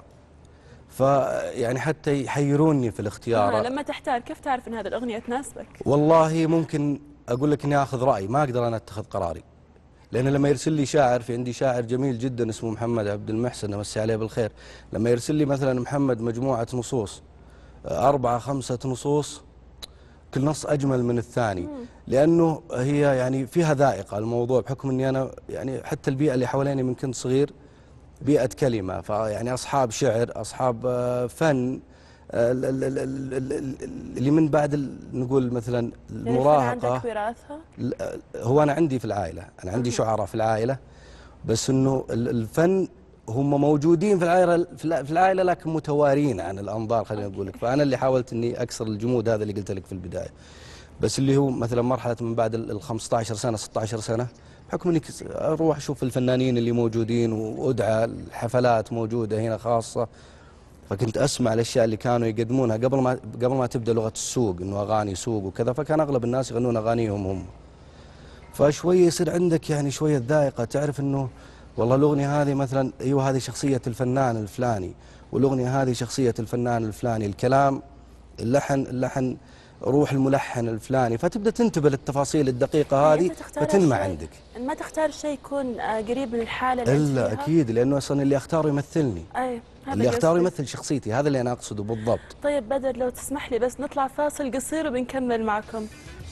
فيعني حتى يحيروني في الاختيار. آه، لما تحتار كيف تعرف ان هذه الاغنيه تناسبك؟ والله ممكن أقول لك إني آخذ رأي، ما أقدر أنا أتخذ قراري، لأن لما يرسل لي شاعر، في عندي شاعر جميل جدا اسمه محمد عبد المحسن، أمسي عليه بالخير، لما يرسل لي مثلا محمد مجموعة نصوص، أربعة خمسة نصوص، كل نص أجمل من الثاني، لأنه هي يعني فيها ذائقة الموضوع، بحكم أني أنا يعني حتى البيئة اللي حواليني من كنت صغير بيئة كلمة، فيعني أصحاب شعر، أصحاب آه، فن، آه، ال- ال- ال- ال- ال- ال- اللي من بعد ال- نقول مثلا يعني في المراهقة. عندك وراثه؟ لا، هو أنا عندي في العائلة، أنا عندي شعراء في العائلة، بس إنه ال- الفن هم موجودين في العائلة في الع- في العائلة لكن متوارين عن الأنظار، خليني أقول لك، فأنا اللي حاولت إني أكسر الجمود هذا اللي قلت لك في البداية، بس اللي هو مثلا مرحلة من بعد ال خمسة عشر سنة ستة عشر سنة، بحكم إني كس- أروح أشوف الفنانين اللي موجودين وأدعى الحفلات موجودة هنا خاصة، فكنت اسمع الاشياء اللي كانوا يقدمونها قبل ما قبل ما تبدا لغه السوق، انه اغاني سوق وكذا، فكان اغلب الناس يغنون اغانيهم هم. فشوي يصير عندك يعني شويه ذائقه، تعرف انه والله الاغنيه هذه مثلا ايوه هذه شخصيه الفنان الفلاني، والاغنيه هذه شخصيه الفنان الفلاني، الكلام، اللحن اللحن روح الملحن الفلاني، فتبدا تنتبه للتفاصيل الدقيقه هذه فتنمى عندك. ما تختار شيء يكون آه، قريب من الحاله اللي انت الا فيها؟ اكيد، لانه اصلا اللي اختاره يمثلني، اي هذا اللي اختاره قصدي. يمثل شخصيتي، هذا اللي انا اقصده بالضبط. طيب بدر، لو تسمح لي بس نطلع فاصل قصير وبنكمل معكم.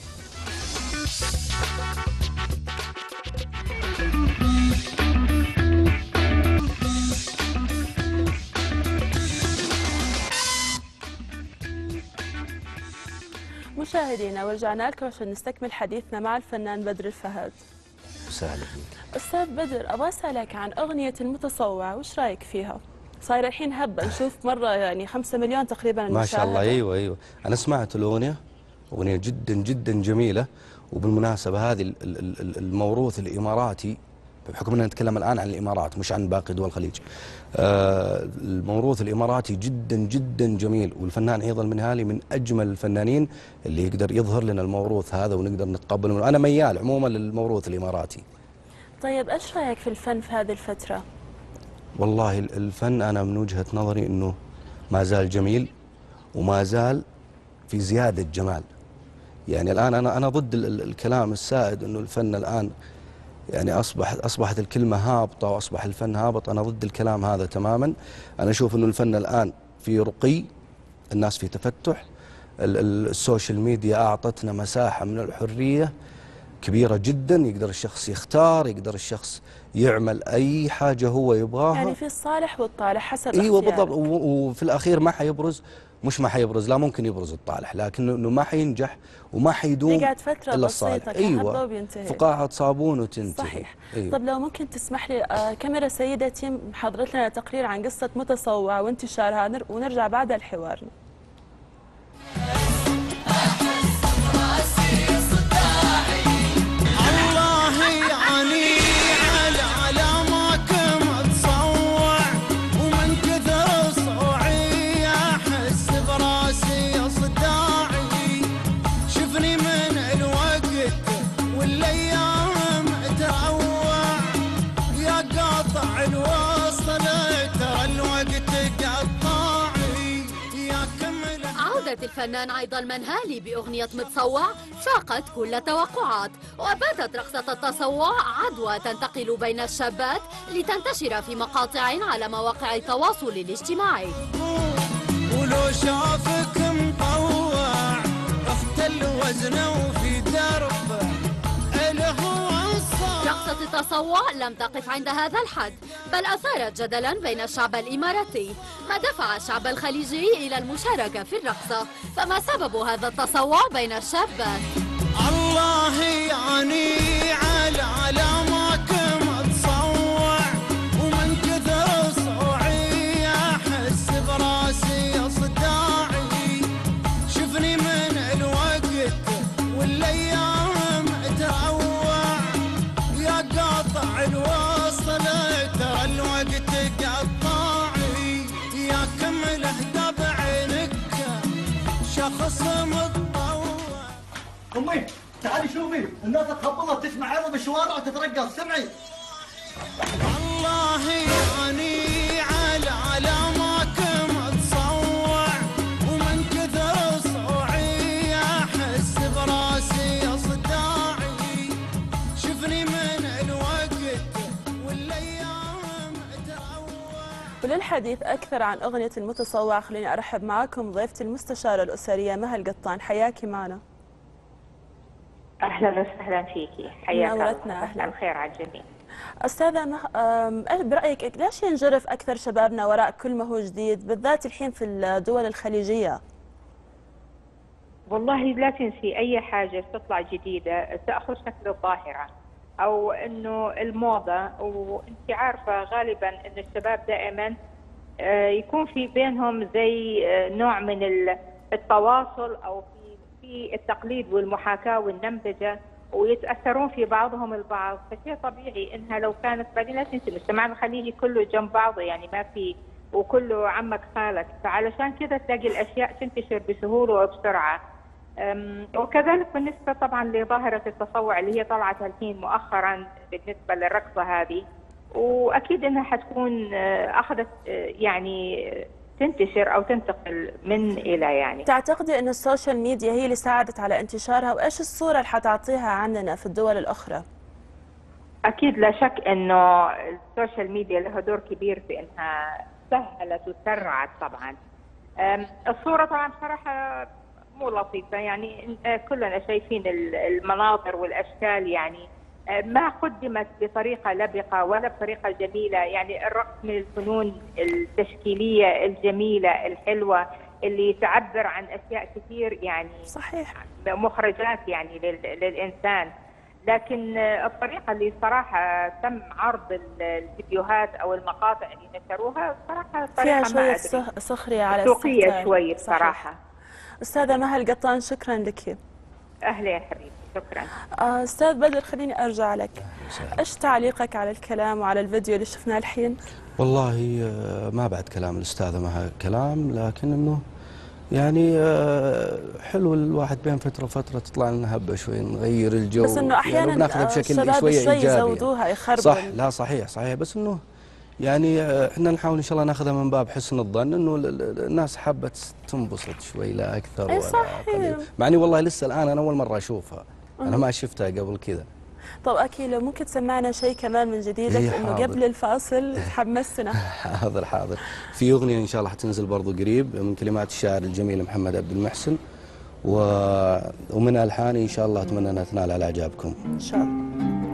مشاهدينا، ورجعنا لكم عشان نستكمل حديثنا مع الفنان بدر الفهد. سهلا فيك. أستاذ بدر، أبغى أسألك عن أغنية المتصوع، وش رأيك فيها؟ صاير الحين هبة، نشوف مرة يعني خمسة مليون تقريبا ما شاء الله. مشاهدة. ايوه ايوه انا سمعت الاغنيه، اغنيه جدا جدا جميله، وبالمناسبه هذه ال- ال- ال- الموروث الاماراتي بحكم أننا نتكلم الآن عن الإمارات مش عن باقي دول الخليج. آه الموروث الإماراتي جدا جدا جميل، والفنان أيضا المنهالي من أجمل الفنانين اللي يقدر يظهر لنا الموروث هذا ونقدر نتقبل منه. أنا ميال عموما للموروث الإماراتي. طيب ايش رايك في الفن في هذه الفتره؟ والله الفن أنا من وجهة نظري أنه ما زال جميل وما زال في زيادة جمال. يعني الآن أنا أنا ضد الكلام السائد أنه الفن الآن يعني أصبح أصبحت الكلمة هابطة وأصبح الفن هابط. أنا ضد الكلام هذا تماما. أنا أشوف أنه الفن الآن في رقي، الناس في تفتح، السوشيال ميديا أعطتنا مساحة من الحرية كبيرة جدا، يقدر الشخص يختار، يقدر الشخص يعمل أي حاجة هو يبغاها. يعني في الصالح والطالح حسب ايوه اختيارك. بالضبط. وفي الأخير ما حيبرز، مش ما حيبرز، لا ممكن يبرز الطالح، لكنه ما حينجح وما حيدوم يقعد فترة إلا بسيطة الصالح. أيوة وبينتهي. فقاعة صابون وتنتهي. صحيح. أيوة. طب لو ممكن تسمح لي آه كاميرا سيدتي حضرت لنا تقرير عن قصة متسوع وانتشارها ونرجع بعدها لحوارنا. الفنان عايض المنهالي بأغنية متصوع فاقت كل التوقعات، وباتت رقصة التصوع عدوى تنتقل بين الشابات لتنتشر في مقاطع على مواقع التواصل الاجتماعي. ولو شافك مطوع اختل وزنه في درب رقصة التصوع لم تقف عند هذا الحد، بل أثارت جدلا بين الشعب الإماراتي. ما دفع الشعب الخليجي إلى المشاركة في الرقصة؟ فما سبب هذا التصوع بين الشابات؟ الله يعني على علامك متصوع، ومن كثر صوعي أحس براسي صداعي. شفني من الوقت والأيام تروع، يا قاطع الوصل ترى الوقت قطاعي. يا كمل اهدى بعينك شخص متطوع. امي تعالي شوفي الناس تخبطها تسمع عرض بالشوارع وتترقص. سمعي الله يعني على علامك متصوع، ومن كثر صوعي احس براسي صداعي. شفني من الوقت والايام تروع. وللحديث اكثر عن اغنيه المتسوع خليني ارحب معكم ضيفتي المستشاره الاسريه مها القطان. حياكي معنا. اهلا وسهلا فيكي، حياك الله. نورتنا. اهلا الخير على الجميع. استاذه مه... برايك ليش ينجرف اكثر شبابنا وراء كل ما هو جديد بالذات الحين في الدول الخليجيه؟ والله لا تنسي اي حاجه تطلع جديده تاخذ شكل الظاهره او انه الموضه، وانت عارفه غالبا ان الشباب دائما يكون في بينهم زي نوع من التواصل او في في التقليد والمحاكاه والنمذجه، ويتاثرون في بعضهم البعض. فشيء طبيعي انها لو كانت، بعدين لا تنسي المجتمع الخليجي كله جنب بعضه، يعني ما في وكله عمك خالك، فعلشان كذا تلاقي الاشياء تنتشر بسهوله وبسرعه. وكذلك بالنسبه طبعا لظاهره التصوع اللي هي طلعت الحين مؤخرا بالنسبه للرقصه هذه، واكيد انها حتكون اخذت يعني تنتشر او تنتقل من الى. يعني تعتقدي ان السوشيال ميديا هي اللي ساعدت على انتشارها، وايش الصوره اللي حتعطيها عننا في الدول الاخرى؟ اكيد لا شك انه السوشيال ميديا لها دور كبير في انها سهلت وسرعت طبعا. الصوره طبعا صراحه مو لطيفه، يعني كلنا شايفين المناظر والاشكال، يعني ما قدمت بطريقه لبقه ولا بطريقه جميله. يعني الرقص من الفنون التشكيليه الجميله الحلوه اللي تعبر عن اشياء كثير، يعني صحيح مخرجات يعني للانسان، لكن الطريقه اللي صراحه تم عرض الفيديوهات او المقاطع اللي نشروها صراحه فيها شويه سخريه على سوقيه شوي بصراحه. استاذه مها القطان شكرا لك. اهلين حبيبي، شكرا. آه، استاذ بدر خليني ارجع لك. ايش تعليقك على الكلام وعلى الفيديو اللي شفناه الحين؟ والله آه، ما بعد كلام الأستاذة معها كلام، لكن إنه يعني آه، حلو الواحد بين فترة وفترة تطلع لنا هبة شوي نغير الجو، بس انه احيانا يعني بناخذها بشكل الشباب شوية شوي إيجابي يزودوها يخربوا. صح، لا صحيح صحيح، بس إنه يعني آه، احنا نحاول ان شاء الله ناخذها من باب حسن الظن انه ال- ال- الناس حابه تنبسط شوي لا اكثر اي ولا صحيح. قليل، مع اني والله لسه الان انا اول مره اشوفها، انا أها. ما شفتها قبل كذا. طب اكيد لو ممكن تسمعنا شيء كمان من جديدك، إيه انه حاضر. قبل الفاصل حمستنا. حاضر حاضر. في اغنيه ان شاء الله حتنزل برضو قريب من كلمات الشاعر الجميل محمد عبد المحسن و... ومن الحاني ان شاء الله اتمنى انها تنال على اعجابكم. ان شاء الله.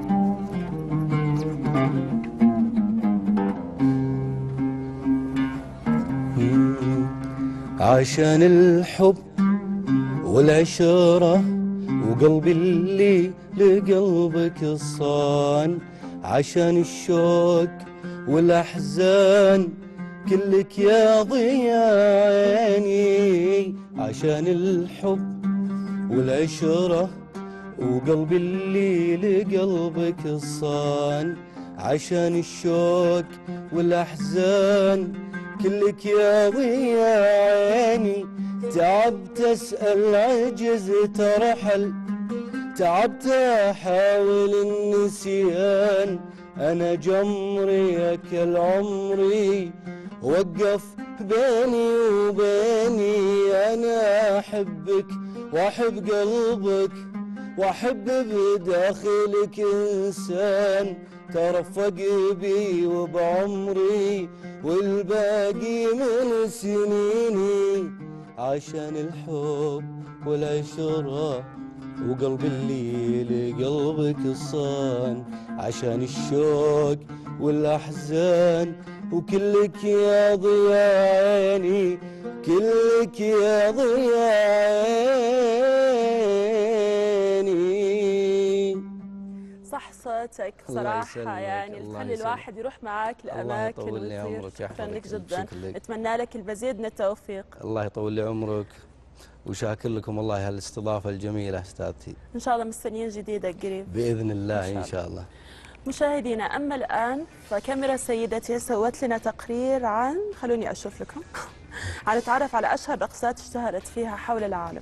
عشان الحب والعشرة وقلبي اللي لقلبك الصان، عشان الشوق والأحزان كلك يا ضياء عيني، عشان الحب والعشرة وقلبي اللي لقلبك الصان، عشان الشوق والأحزان كلك يا ضياء عيني، تعبت أسأل عجز ترحل، تعبت أحاول النسيان، أنا جمري يا كل عمري وقف بيني وبيني، أنا أحبك وأحب قلبك وأحب بداخلك إنسان ترفق بي وبعمري والباقي من سنيني، عشان الحب والعشرة وقلب اللي لقلبك الصان، عشان الشوق والأحزان وكلك يا ضياء عيني، كلك يا ضياء عيني. صح صوتك الله صراحة، يسلمك، يعني الله تخلي يسلمك. الواحد يروح معاك لأماكن يطول لي ويصير. عمرك، شكرا يحفظك، لك جدا، شكرا لك. نتمنى لك المزيد من التوفيق. الله يطول لي عمرك وشاكر لكم والله هالاستضافة الجميلة أستاذتي. إن شاء الله مستنيين جديدك قريب بإذن الله إن شاء إن شاء الله. مشاهدينا. أما الآن فكاميرا سيدتي سوت لنا تقرير عن، خلوني أشوف لكم، عن نتعرف على أشهر رقصات اشتهرت فيها حول العالم.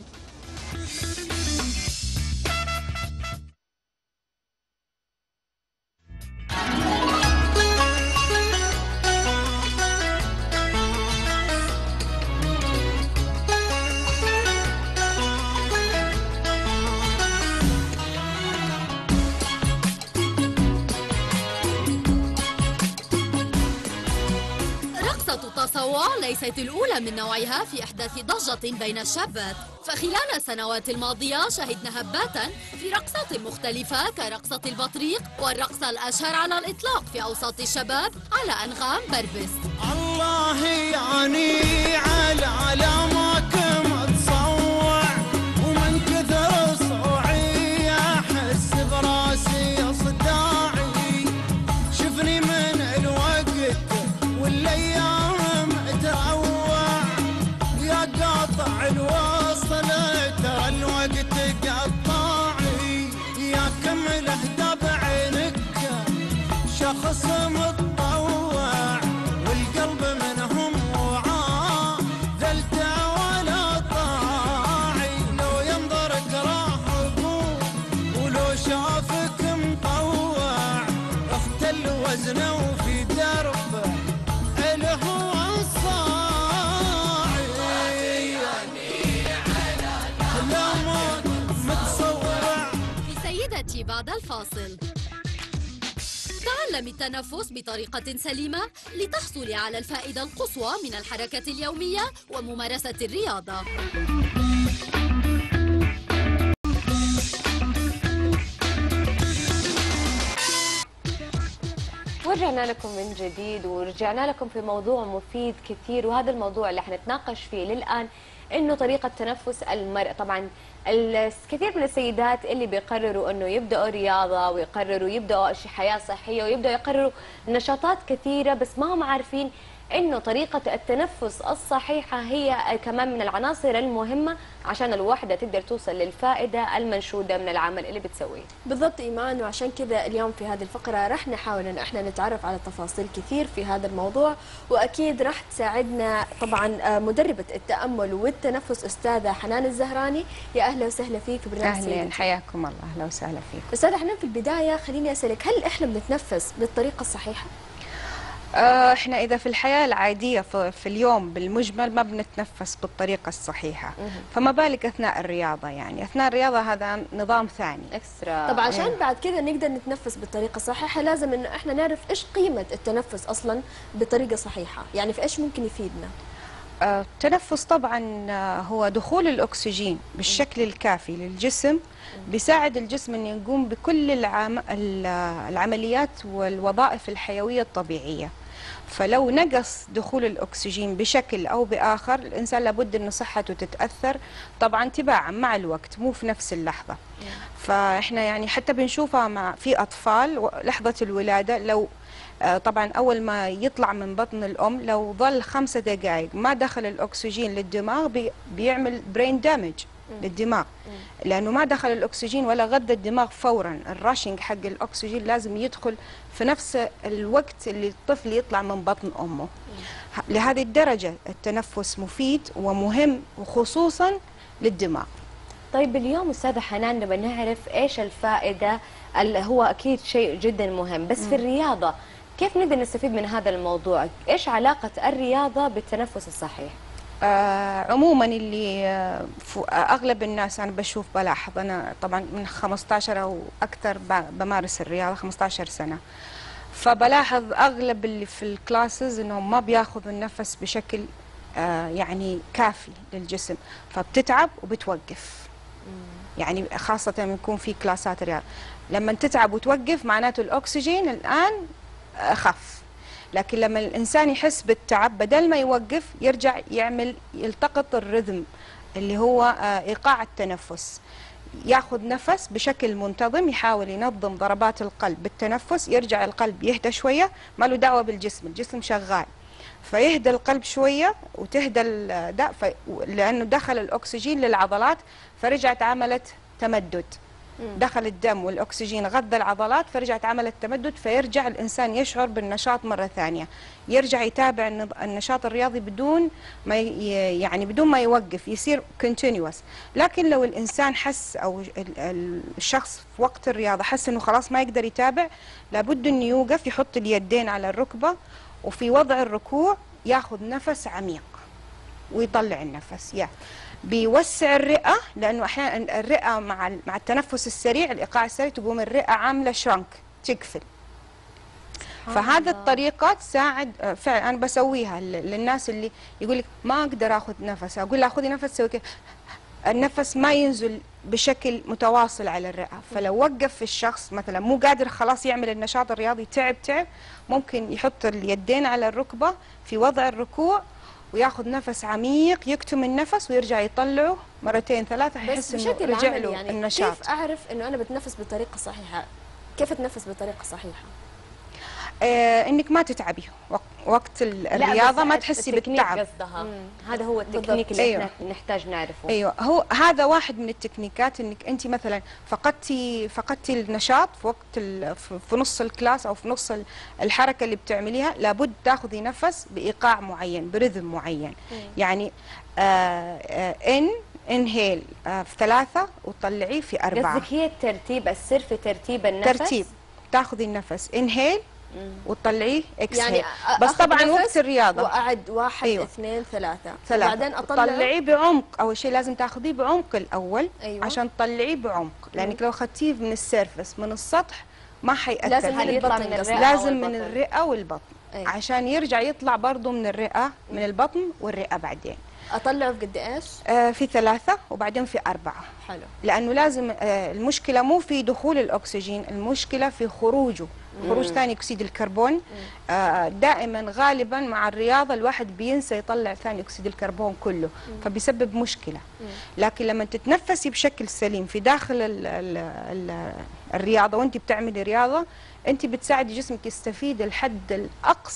رقصة التطوع ليست الأولى من نوعها في إحداث ضجة بين الشابات، فخلال السنوات الماضية شهدنا هباتا في رقصات مختلفة كرقصة البطريق، والرقصة الأشهر على الإطلاق في أوساط الشباب على أنغام بربس. الله يعني على علامك متصوع، ومن كثر صوعي احس براسي صداعي، شفني من الوقت والايام تروع، يا قاطع الوصل ترى الوقت قطاعي، يا كمل اهدى بعينك شخص متطوع، والقلب منهم وعاء ذلته ولا طاعي، لو ينظرك راح ابوه ولو شافك مطوع، اختل وزنه وفي دربه الهو الصاعي، لا موت متصوع. في سيدتي بعد الفاصل. تعلم التنفس بطريقة سليمة لتحصل على الفائدة القصوى من الحركة اليومية وممارسة الرياضة. ورجعنا لكم من جديد، ورجعنا لكم في موضوع مفيد كثير، وهذا الموضوع اللي حنتناقش فيه للآن انه طريقة تنفس المرء. طبعا الكثير من السيدات اللي بيقرروا انه يبداوا رياضة ويقرروا يبداوا حياة صحية ويبداوا يقرروا نشاطات كثيرة، بس ما هم عارفين انه طريقه التنفس الصحيحه هي كمان من العناصر المهمه عشان الوحده تقدر توصل للفائده المنشوده من العمل اللي بتسويه. بالضبط ايمان، وعشان كذا اليوم في هذه الفقره رح نحاول ان احنا نتعرف على تفاصيل كثير في هذا الموضوع، واكيد رح تساعدنا طبعا مدربه التامل والتنفس استاذه حنان الزهراني. يا اهلا وسهلا فيك في برنامج اهلا، سيدتي. حياكم الله، اهلا وسهلا فيك. استاذه حنان، في البدايه خليني اسالك، هل احنا بنتنفس بالطريقه الصحيحه؟ آه، احنا اذا في الحياه العاديه في, في اليوم بالمجمل ما بنتنفس بالطريقه الصحيحه، فما بالك اثناء الرياضه. يعني اثناء الرياضه هذا نظام ثاني اكسترا. طب عشان بعد كذا نقدر نتنفس بالطريقه الصحيحه لازم انه احنا نعرف ايش قيمه التنفس اصلا بطريقه صحيحه، يعني في ايش ممكن يفيدنا؟ آه، التنفس طبعا آه، هو دخول الاكسجين بالشكل الكافي للجسم، بيساعد الجسم انه يقوم بكل العم... العمليات والوظائف الحيويه الطبيعيه. فلو نقص دخول الاكسجين بشكل او باخر الانسان لابد ان صحته تتاثر طبعا تباعا مع الوقت، مو في نفس اللحظه. فاحنا يعني حتى بنشوفها مع في اطفال لحظه الولاده، لو طبعا اول ما يطلع من بطن الام لو ظل خمسة دقائق ما دخل الاكسجين للدماغ بي بيعمل برين دامج للدماغ، لانه ما دخل الاكسجين ولا غذى الدماغ فورا. الراشنج حق الاكسجين لازم يدخل في نفس الوقت اللي الطفل يطلع من بطن امه. لهذه الدرجه التنفس مفيد ومهم وخصوصا للدماغ. طيب اليوم استاذه حنان نبغى نعرف ايش الفائده، اللي هو اكيد شيء جدا مهم، بس في الرياضه كيف نقدر نستفيد من هذا الموضوع؟ ايش علاقه الرياضه بالتنفس الصحيح؟ آه عموما اللي آه اغلب الناس انا بشوف بلاحظ، انا طبعا من خمسة عشر او اكثر بمارس الرياضه خمسة عشر سنه، فبلاحظ اغلب اللي في الكلاسز انهم ما بياخذوا النفس بشكل آه يعني كافي للجسم، فبتتعب وبتوقف. يعني خاصه لما يكون في كلاسات رياضه، لما تتعب وتوقف معناته الاكسجين الان اخف. لكن لما الانسان يحس بالتعب بدل ما يوقف يرجع يعمل يلتقط الرذم اللي هو ايقاع التنفس، ياخذ نفس بشكل منتظم، يحاول ينظم ضربات القلب بالتنفس، يرجع القلب يهدى شويه، ما له دعوه بالجسم، الجسم شغال، فيهدى القلب شويه وتهدى الداء لانه دخل الاكسجين للعضلات فرجعت عملت تمدد. دخل الدم والاكسجين غذى العضلات فرجعت عملت تمدد، فيرجع الانسان يشعر بالنشاط مره ثانيه، يرجع يتابع النشاط الرياضي بدون ما يعني بدون ما يوقف، يصير كونتينيوس. لكن لو الانسان حس او الشخص في وقت الرياضه حس انه خلاص ما يقدر يتابع، لابد انه يوقف، يحط اليدين على الركبه وفي وضع الركوع ياخذ نفس عميق ويطلع النفس. يا بيوسع الرئه، لانه احيانا الرئه مع مع التنفس السريع الايقاع السريع تقوم الرئه عامله شرنك تقفل. فهذا الطريقه تساعد فعلا. انا بسويها للناس اللي يقول لك ما اقدر اخذ نفس، اقول لها خذي نفس، سوي كده النفس ما ينزل بشكل متواصل على الرئه. فلو وقف الشخص مثلا مو قادر خلاص يعمل النشاط الرياضي، تعب تعب ممكن يحط اليدين على الركبه في وضع الركوع وياخذ نفس عميق، يكتم النفس ويرجع يطلعه مرتين ثلاثه يحس انه رجع له يعني النشاط. كيف اعرف انه انا بتنفس بطريقه صحيحه؟ كيف اتنفس بطريقه صحيحه؟ آه انك ما تتعبي وقت الرياضه، ما تحسي بالتعب. قصدها هذا هو التكنيك اللي أيوه. احنا نحتاج نعرفه. ايوه، هو هذا واحد من التكنيكات، انك انت مثلا فقدتي فقدتي النشاط في وقت في نص الكلاس او في نص الحركه اللي بتعمليها، لابد تاخذي نفس بايقاع معين برذم معين. مم. يعني آه آه ان انهيل آه في ثلاثه وتطلعيه في اربعه. قصدك هي الترتيب، السر في ترتيب النفس؟ ترتيب، تاخذي النفس انهيل وتطلعيه اكسهيل. يعني بس طبعا وقت الرياضه واعد واحد أيوه. اثنين ثلاثه ثلاثه وبعدين اطلعه تطلعيه بعمق. اول شيء لازم تاخذيه بعمق الاول. أيوه. عشان تطلعيه بعمق، لانك لو اخذتيه من السيرفس من السطح ما حيأثر. لازم من يطلع من الرئه لازم من الرئه والبطن. أيوه. عشان يرجع يطلع برضه من الرئه من البطن والرئه بعدين. اطلعه في قد ايش؟ آه في ثلاثه وبعدين في اربعه. حلو. لانه لازم آه المشكله مو في دخول الاكسجين، المشكله في خروجه. خروج ثاني اكسيد الكربون. آه دائما غالبا مع الرياضه الواحد بينسى يطلع ثاني اكسيد الكربون كله، مم. فبيسبب مشكله. مم. لكن لما تتنفسي بشكل سليم في داخل ال ال ال الرياضه وانت بتعملي رياضه، انت بتساعدي جسمك يستفيد الحد الاقصى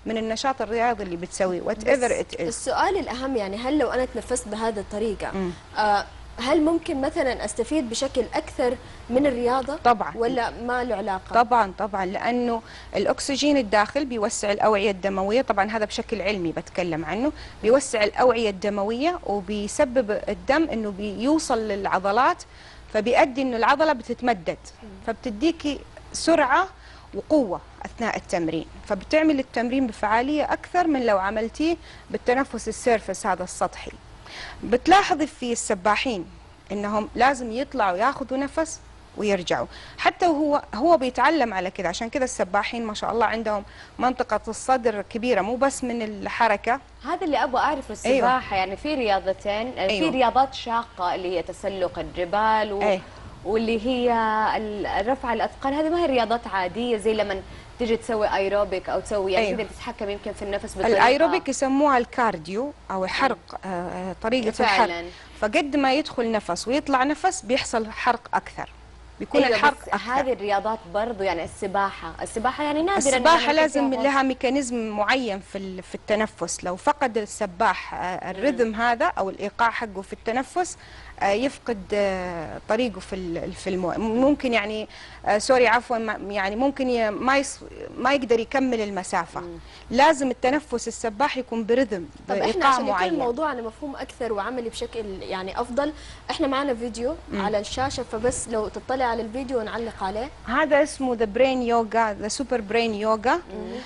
من النشاط الرياضي اللي بتسويه وات بس ايفر ات از. السؤال الأهم يعني هل لو أنا تنفست بهذه الطريقة آه هل ممكن مثلا أستفيد بشكل أكثر من الرياضة؟ طبعا. ولا ما له علاقة؟ طبعا طبعا لأنه الأكسجين الداخل بيوسع الأوعية الدموية، طبعا هذا بشكل علمي بتكلم عنه، بيوسع الأوعية الدموية وبيسبب الدم إنه بيوصل للعضلات، فبيؤدي إنه العضلة بتتمدد، فبتديكي سرعة وقوة أثناء التمرين، فبتعمل التمرين بفعالية أكثر من لو عملتيه بالتنفس السيرفس هذا السطحي. بتلاحظي في السباحين إنهم لازم يطلعوا ياخذوا نفس ويرجعوا، حتى وهو هو بيتعلم على كده. عشان كده السباحين ما شاء الله عندهم منطقة الصدر كبيرة، مو بس من الحركة. هذا اللي ابغى اعرف السباحه. أيوة. يعني في رياضتين، أيوة. في رياضات شاقه اللي هي تسلق الجبال و... أيوة. واللي هي رفع الاثقال، هذه ما هي رياضات عاديه زي لما تيجي تسوي ايروبيك او تسوي يعني أيوة. تقدر تتحكم يمكن في النفس بطريقه. الايروبيك يسموها الكارديو او حرق آه طريقه فعلا. الحرق، فقد ما يدخل نفس ويطلع نفس بيحصل حرق اكثر، بيكون أيوة الحرق أكثر. هذه الرياضات برضو يعني السباحه، السباحه يعني نادرا السباحه لازم لها ميكانيزم معين في في التنفس. لو فقد السباح الرذم هذا او الايقاع حقه في التنفس يفقد طريقه في في الماء، ممكن يعني سوري عفوا يعني ممكن ما ما يقدر يكمل المسافه. مم. لازم التنفس السباح يكون برذم بايقاع معين. عشان يكون موضوعنا مفهوم اكثر وعملي بشكل يعني افضل، احنا معنا فيديو مم. على الشاشه، فبس لو تطلع على الفيديو ونعلق عليه. هذا اسمه ذا برين يوغا، ذا سوبر برين يوغا.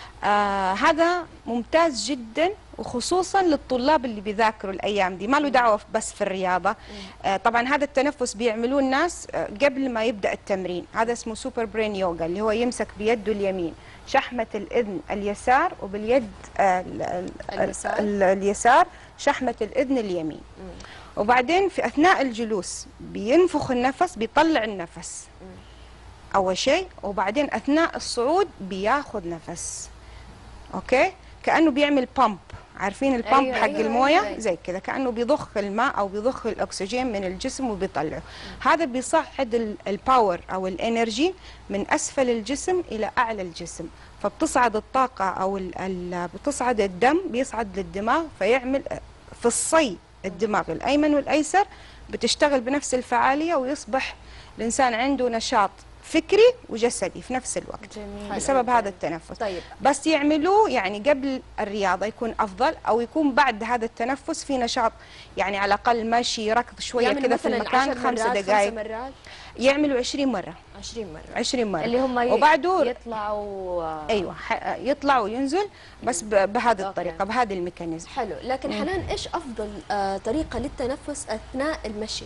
آه هذا ممتاز جدا وخصوصا للطلاب اللي بيذاكروا الايام دي، ما له دعوه بس في الرياضه. آه طبعا هذا التنفس بيعملوه الناس آه قبل ما يبدا التمرين. هذا اسمه سوبر برين يوغا، اللي هو يمسك بيده اليمين شحمه الاذن اليسار، وباليد آه اليسار. اليسار شحمه الاذن اليمين. مم. وبعدين في اثناء الجلوس بينفخ النفس، بيطلع النفس مم. اول شيء، وبعدين اثناء الصعود بياخذ نفس. اوكي، كانه بيعمل بامب، عارفين البامب أيوة حق أيوة المويه أيوة. زي كذا، كانه بيضخ الماء او بيضخ الاكسجين من الجسم وبيطلعه. هذا بيصعد الباور او الانرجي من اسفل الجسم الى اعلى الجسم، فبتصعد الطاقه او ال ال بتصعد الدم، بيصعد للدماغ، فيعمل في الصي الدماغ الايمن والايسر بتشتغل بنفس الفعاليه، ويصبح الانسان عنده نشاط فكري وجسدي في نفس الوقت. جميل. بسبب هذا التنفس. طيب. بس يعملوه يعني قبل الرياضة يكون أفضل، أو يكون بعد هذا التنفس في نشاط، يعني على الأقل مشي ركض شوية كذا في المكان خمس دقائق. يعملوا عشرين مرة. عشرين مرة. عشرين مرة. اللي هم وبعده يطلعوا أيوة يطلع وينزل، بس بهذه الطريقة بهذه الميكانيزم. حلو، لكن حنان إيش أفضل آه طريقة للتنفس أثناء المشي؟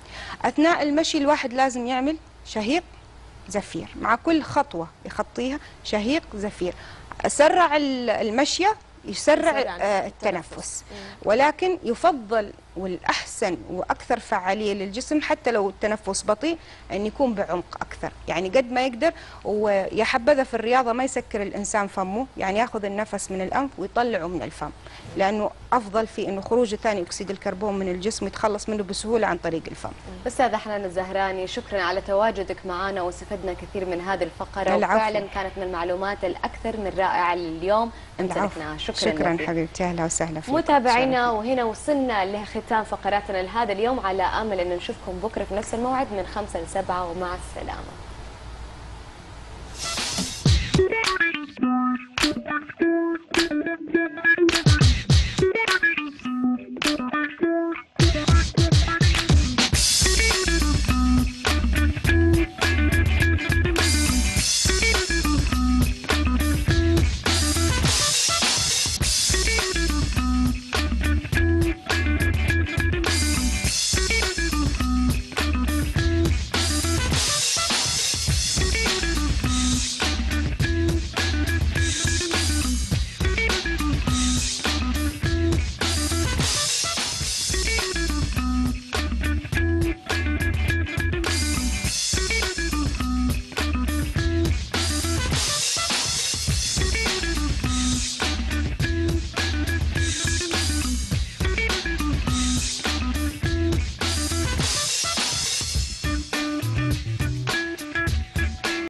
أثناء المشي الواحد لازم يعمل شهيق زفير، مع كل خطوة يخطيها شهيق زفير. سرع المشية يسرع آه التنفس، ولكن يفضل والأحسن وأكثر فعالية للجسم حتى لو التنفس بطيء أن يكون بعمق أكثر، يعني قد ما يقدر. ويا حبذا في الرياضة ما يسكر الإنسان فمه، يعني ياخذ النفس من الأنف ويطلعه من الفم، لأنه أفضل في أنه خروج ثاني أكسيد الكربون من الجسم يتخلص منه بسهولة عن طريق الفم. أستاذة حنان الزهراني، شكرا على تواجدك معنا واستفدنا كثير من هذه الفقرة، وفعلا كانت من المعلومات الأكثر من رائعة لليوم امتلكناها. شكرا شكرا حبيبتي، أهلا وسهلا فيك. متابعينا، وهنا وصلنا لختام فقراتنا لهذا اليوم، على امل ان نشوفكم بكره في نفس الموعد من خمسة لسبعة، ومع السلامه.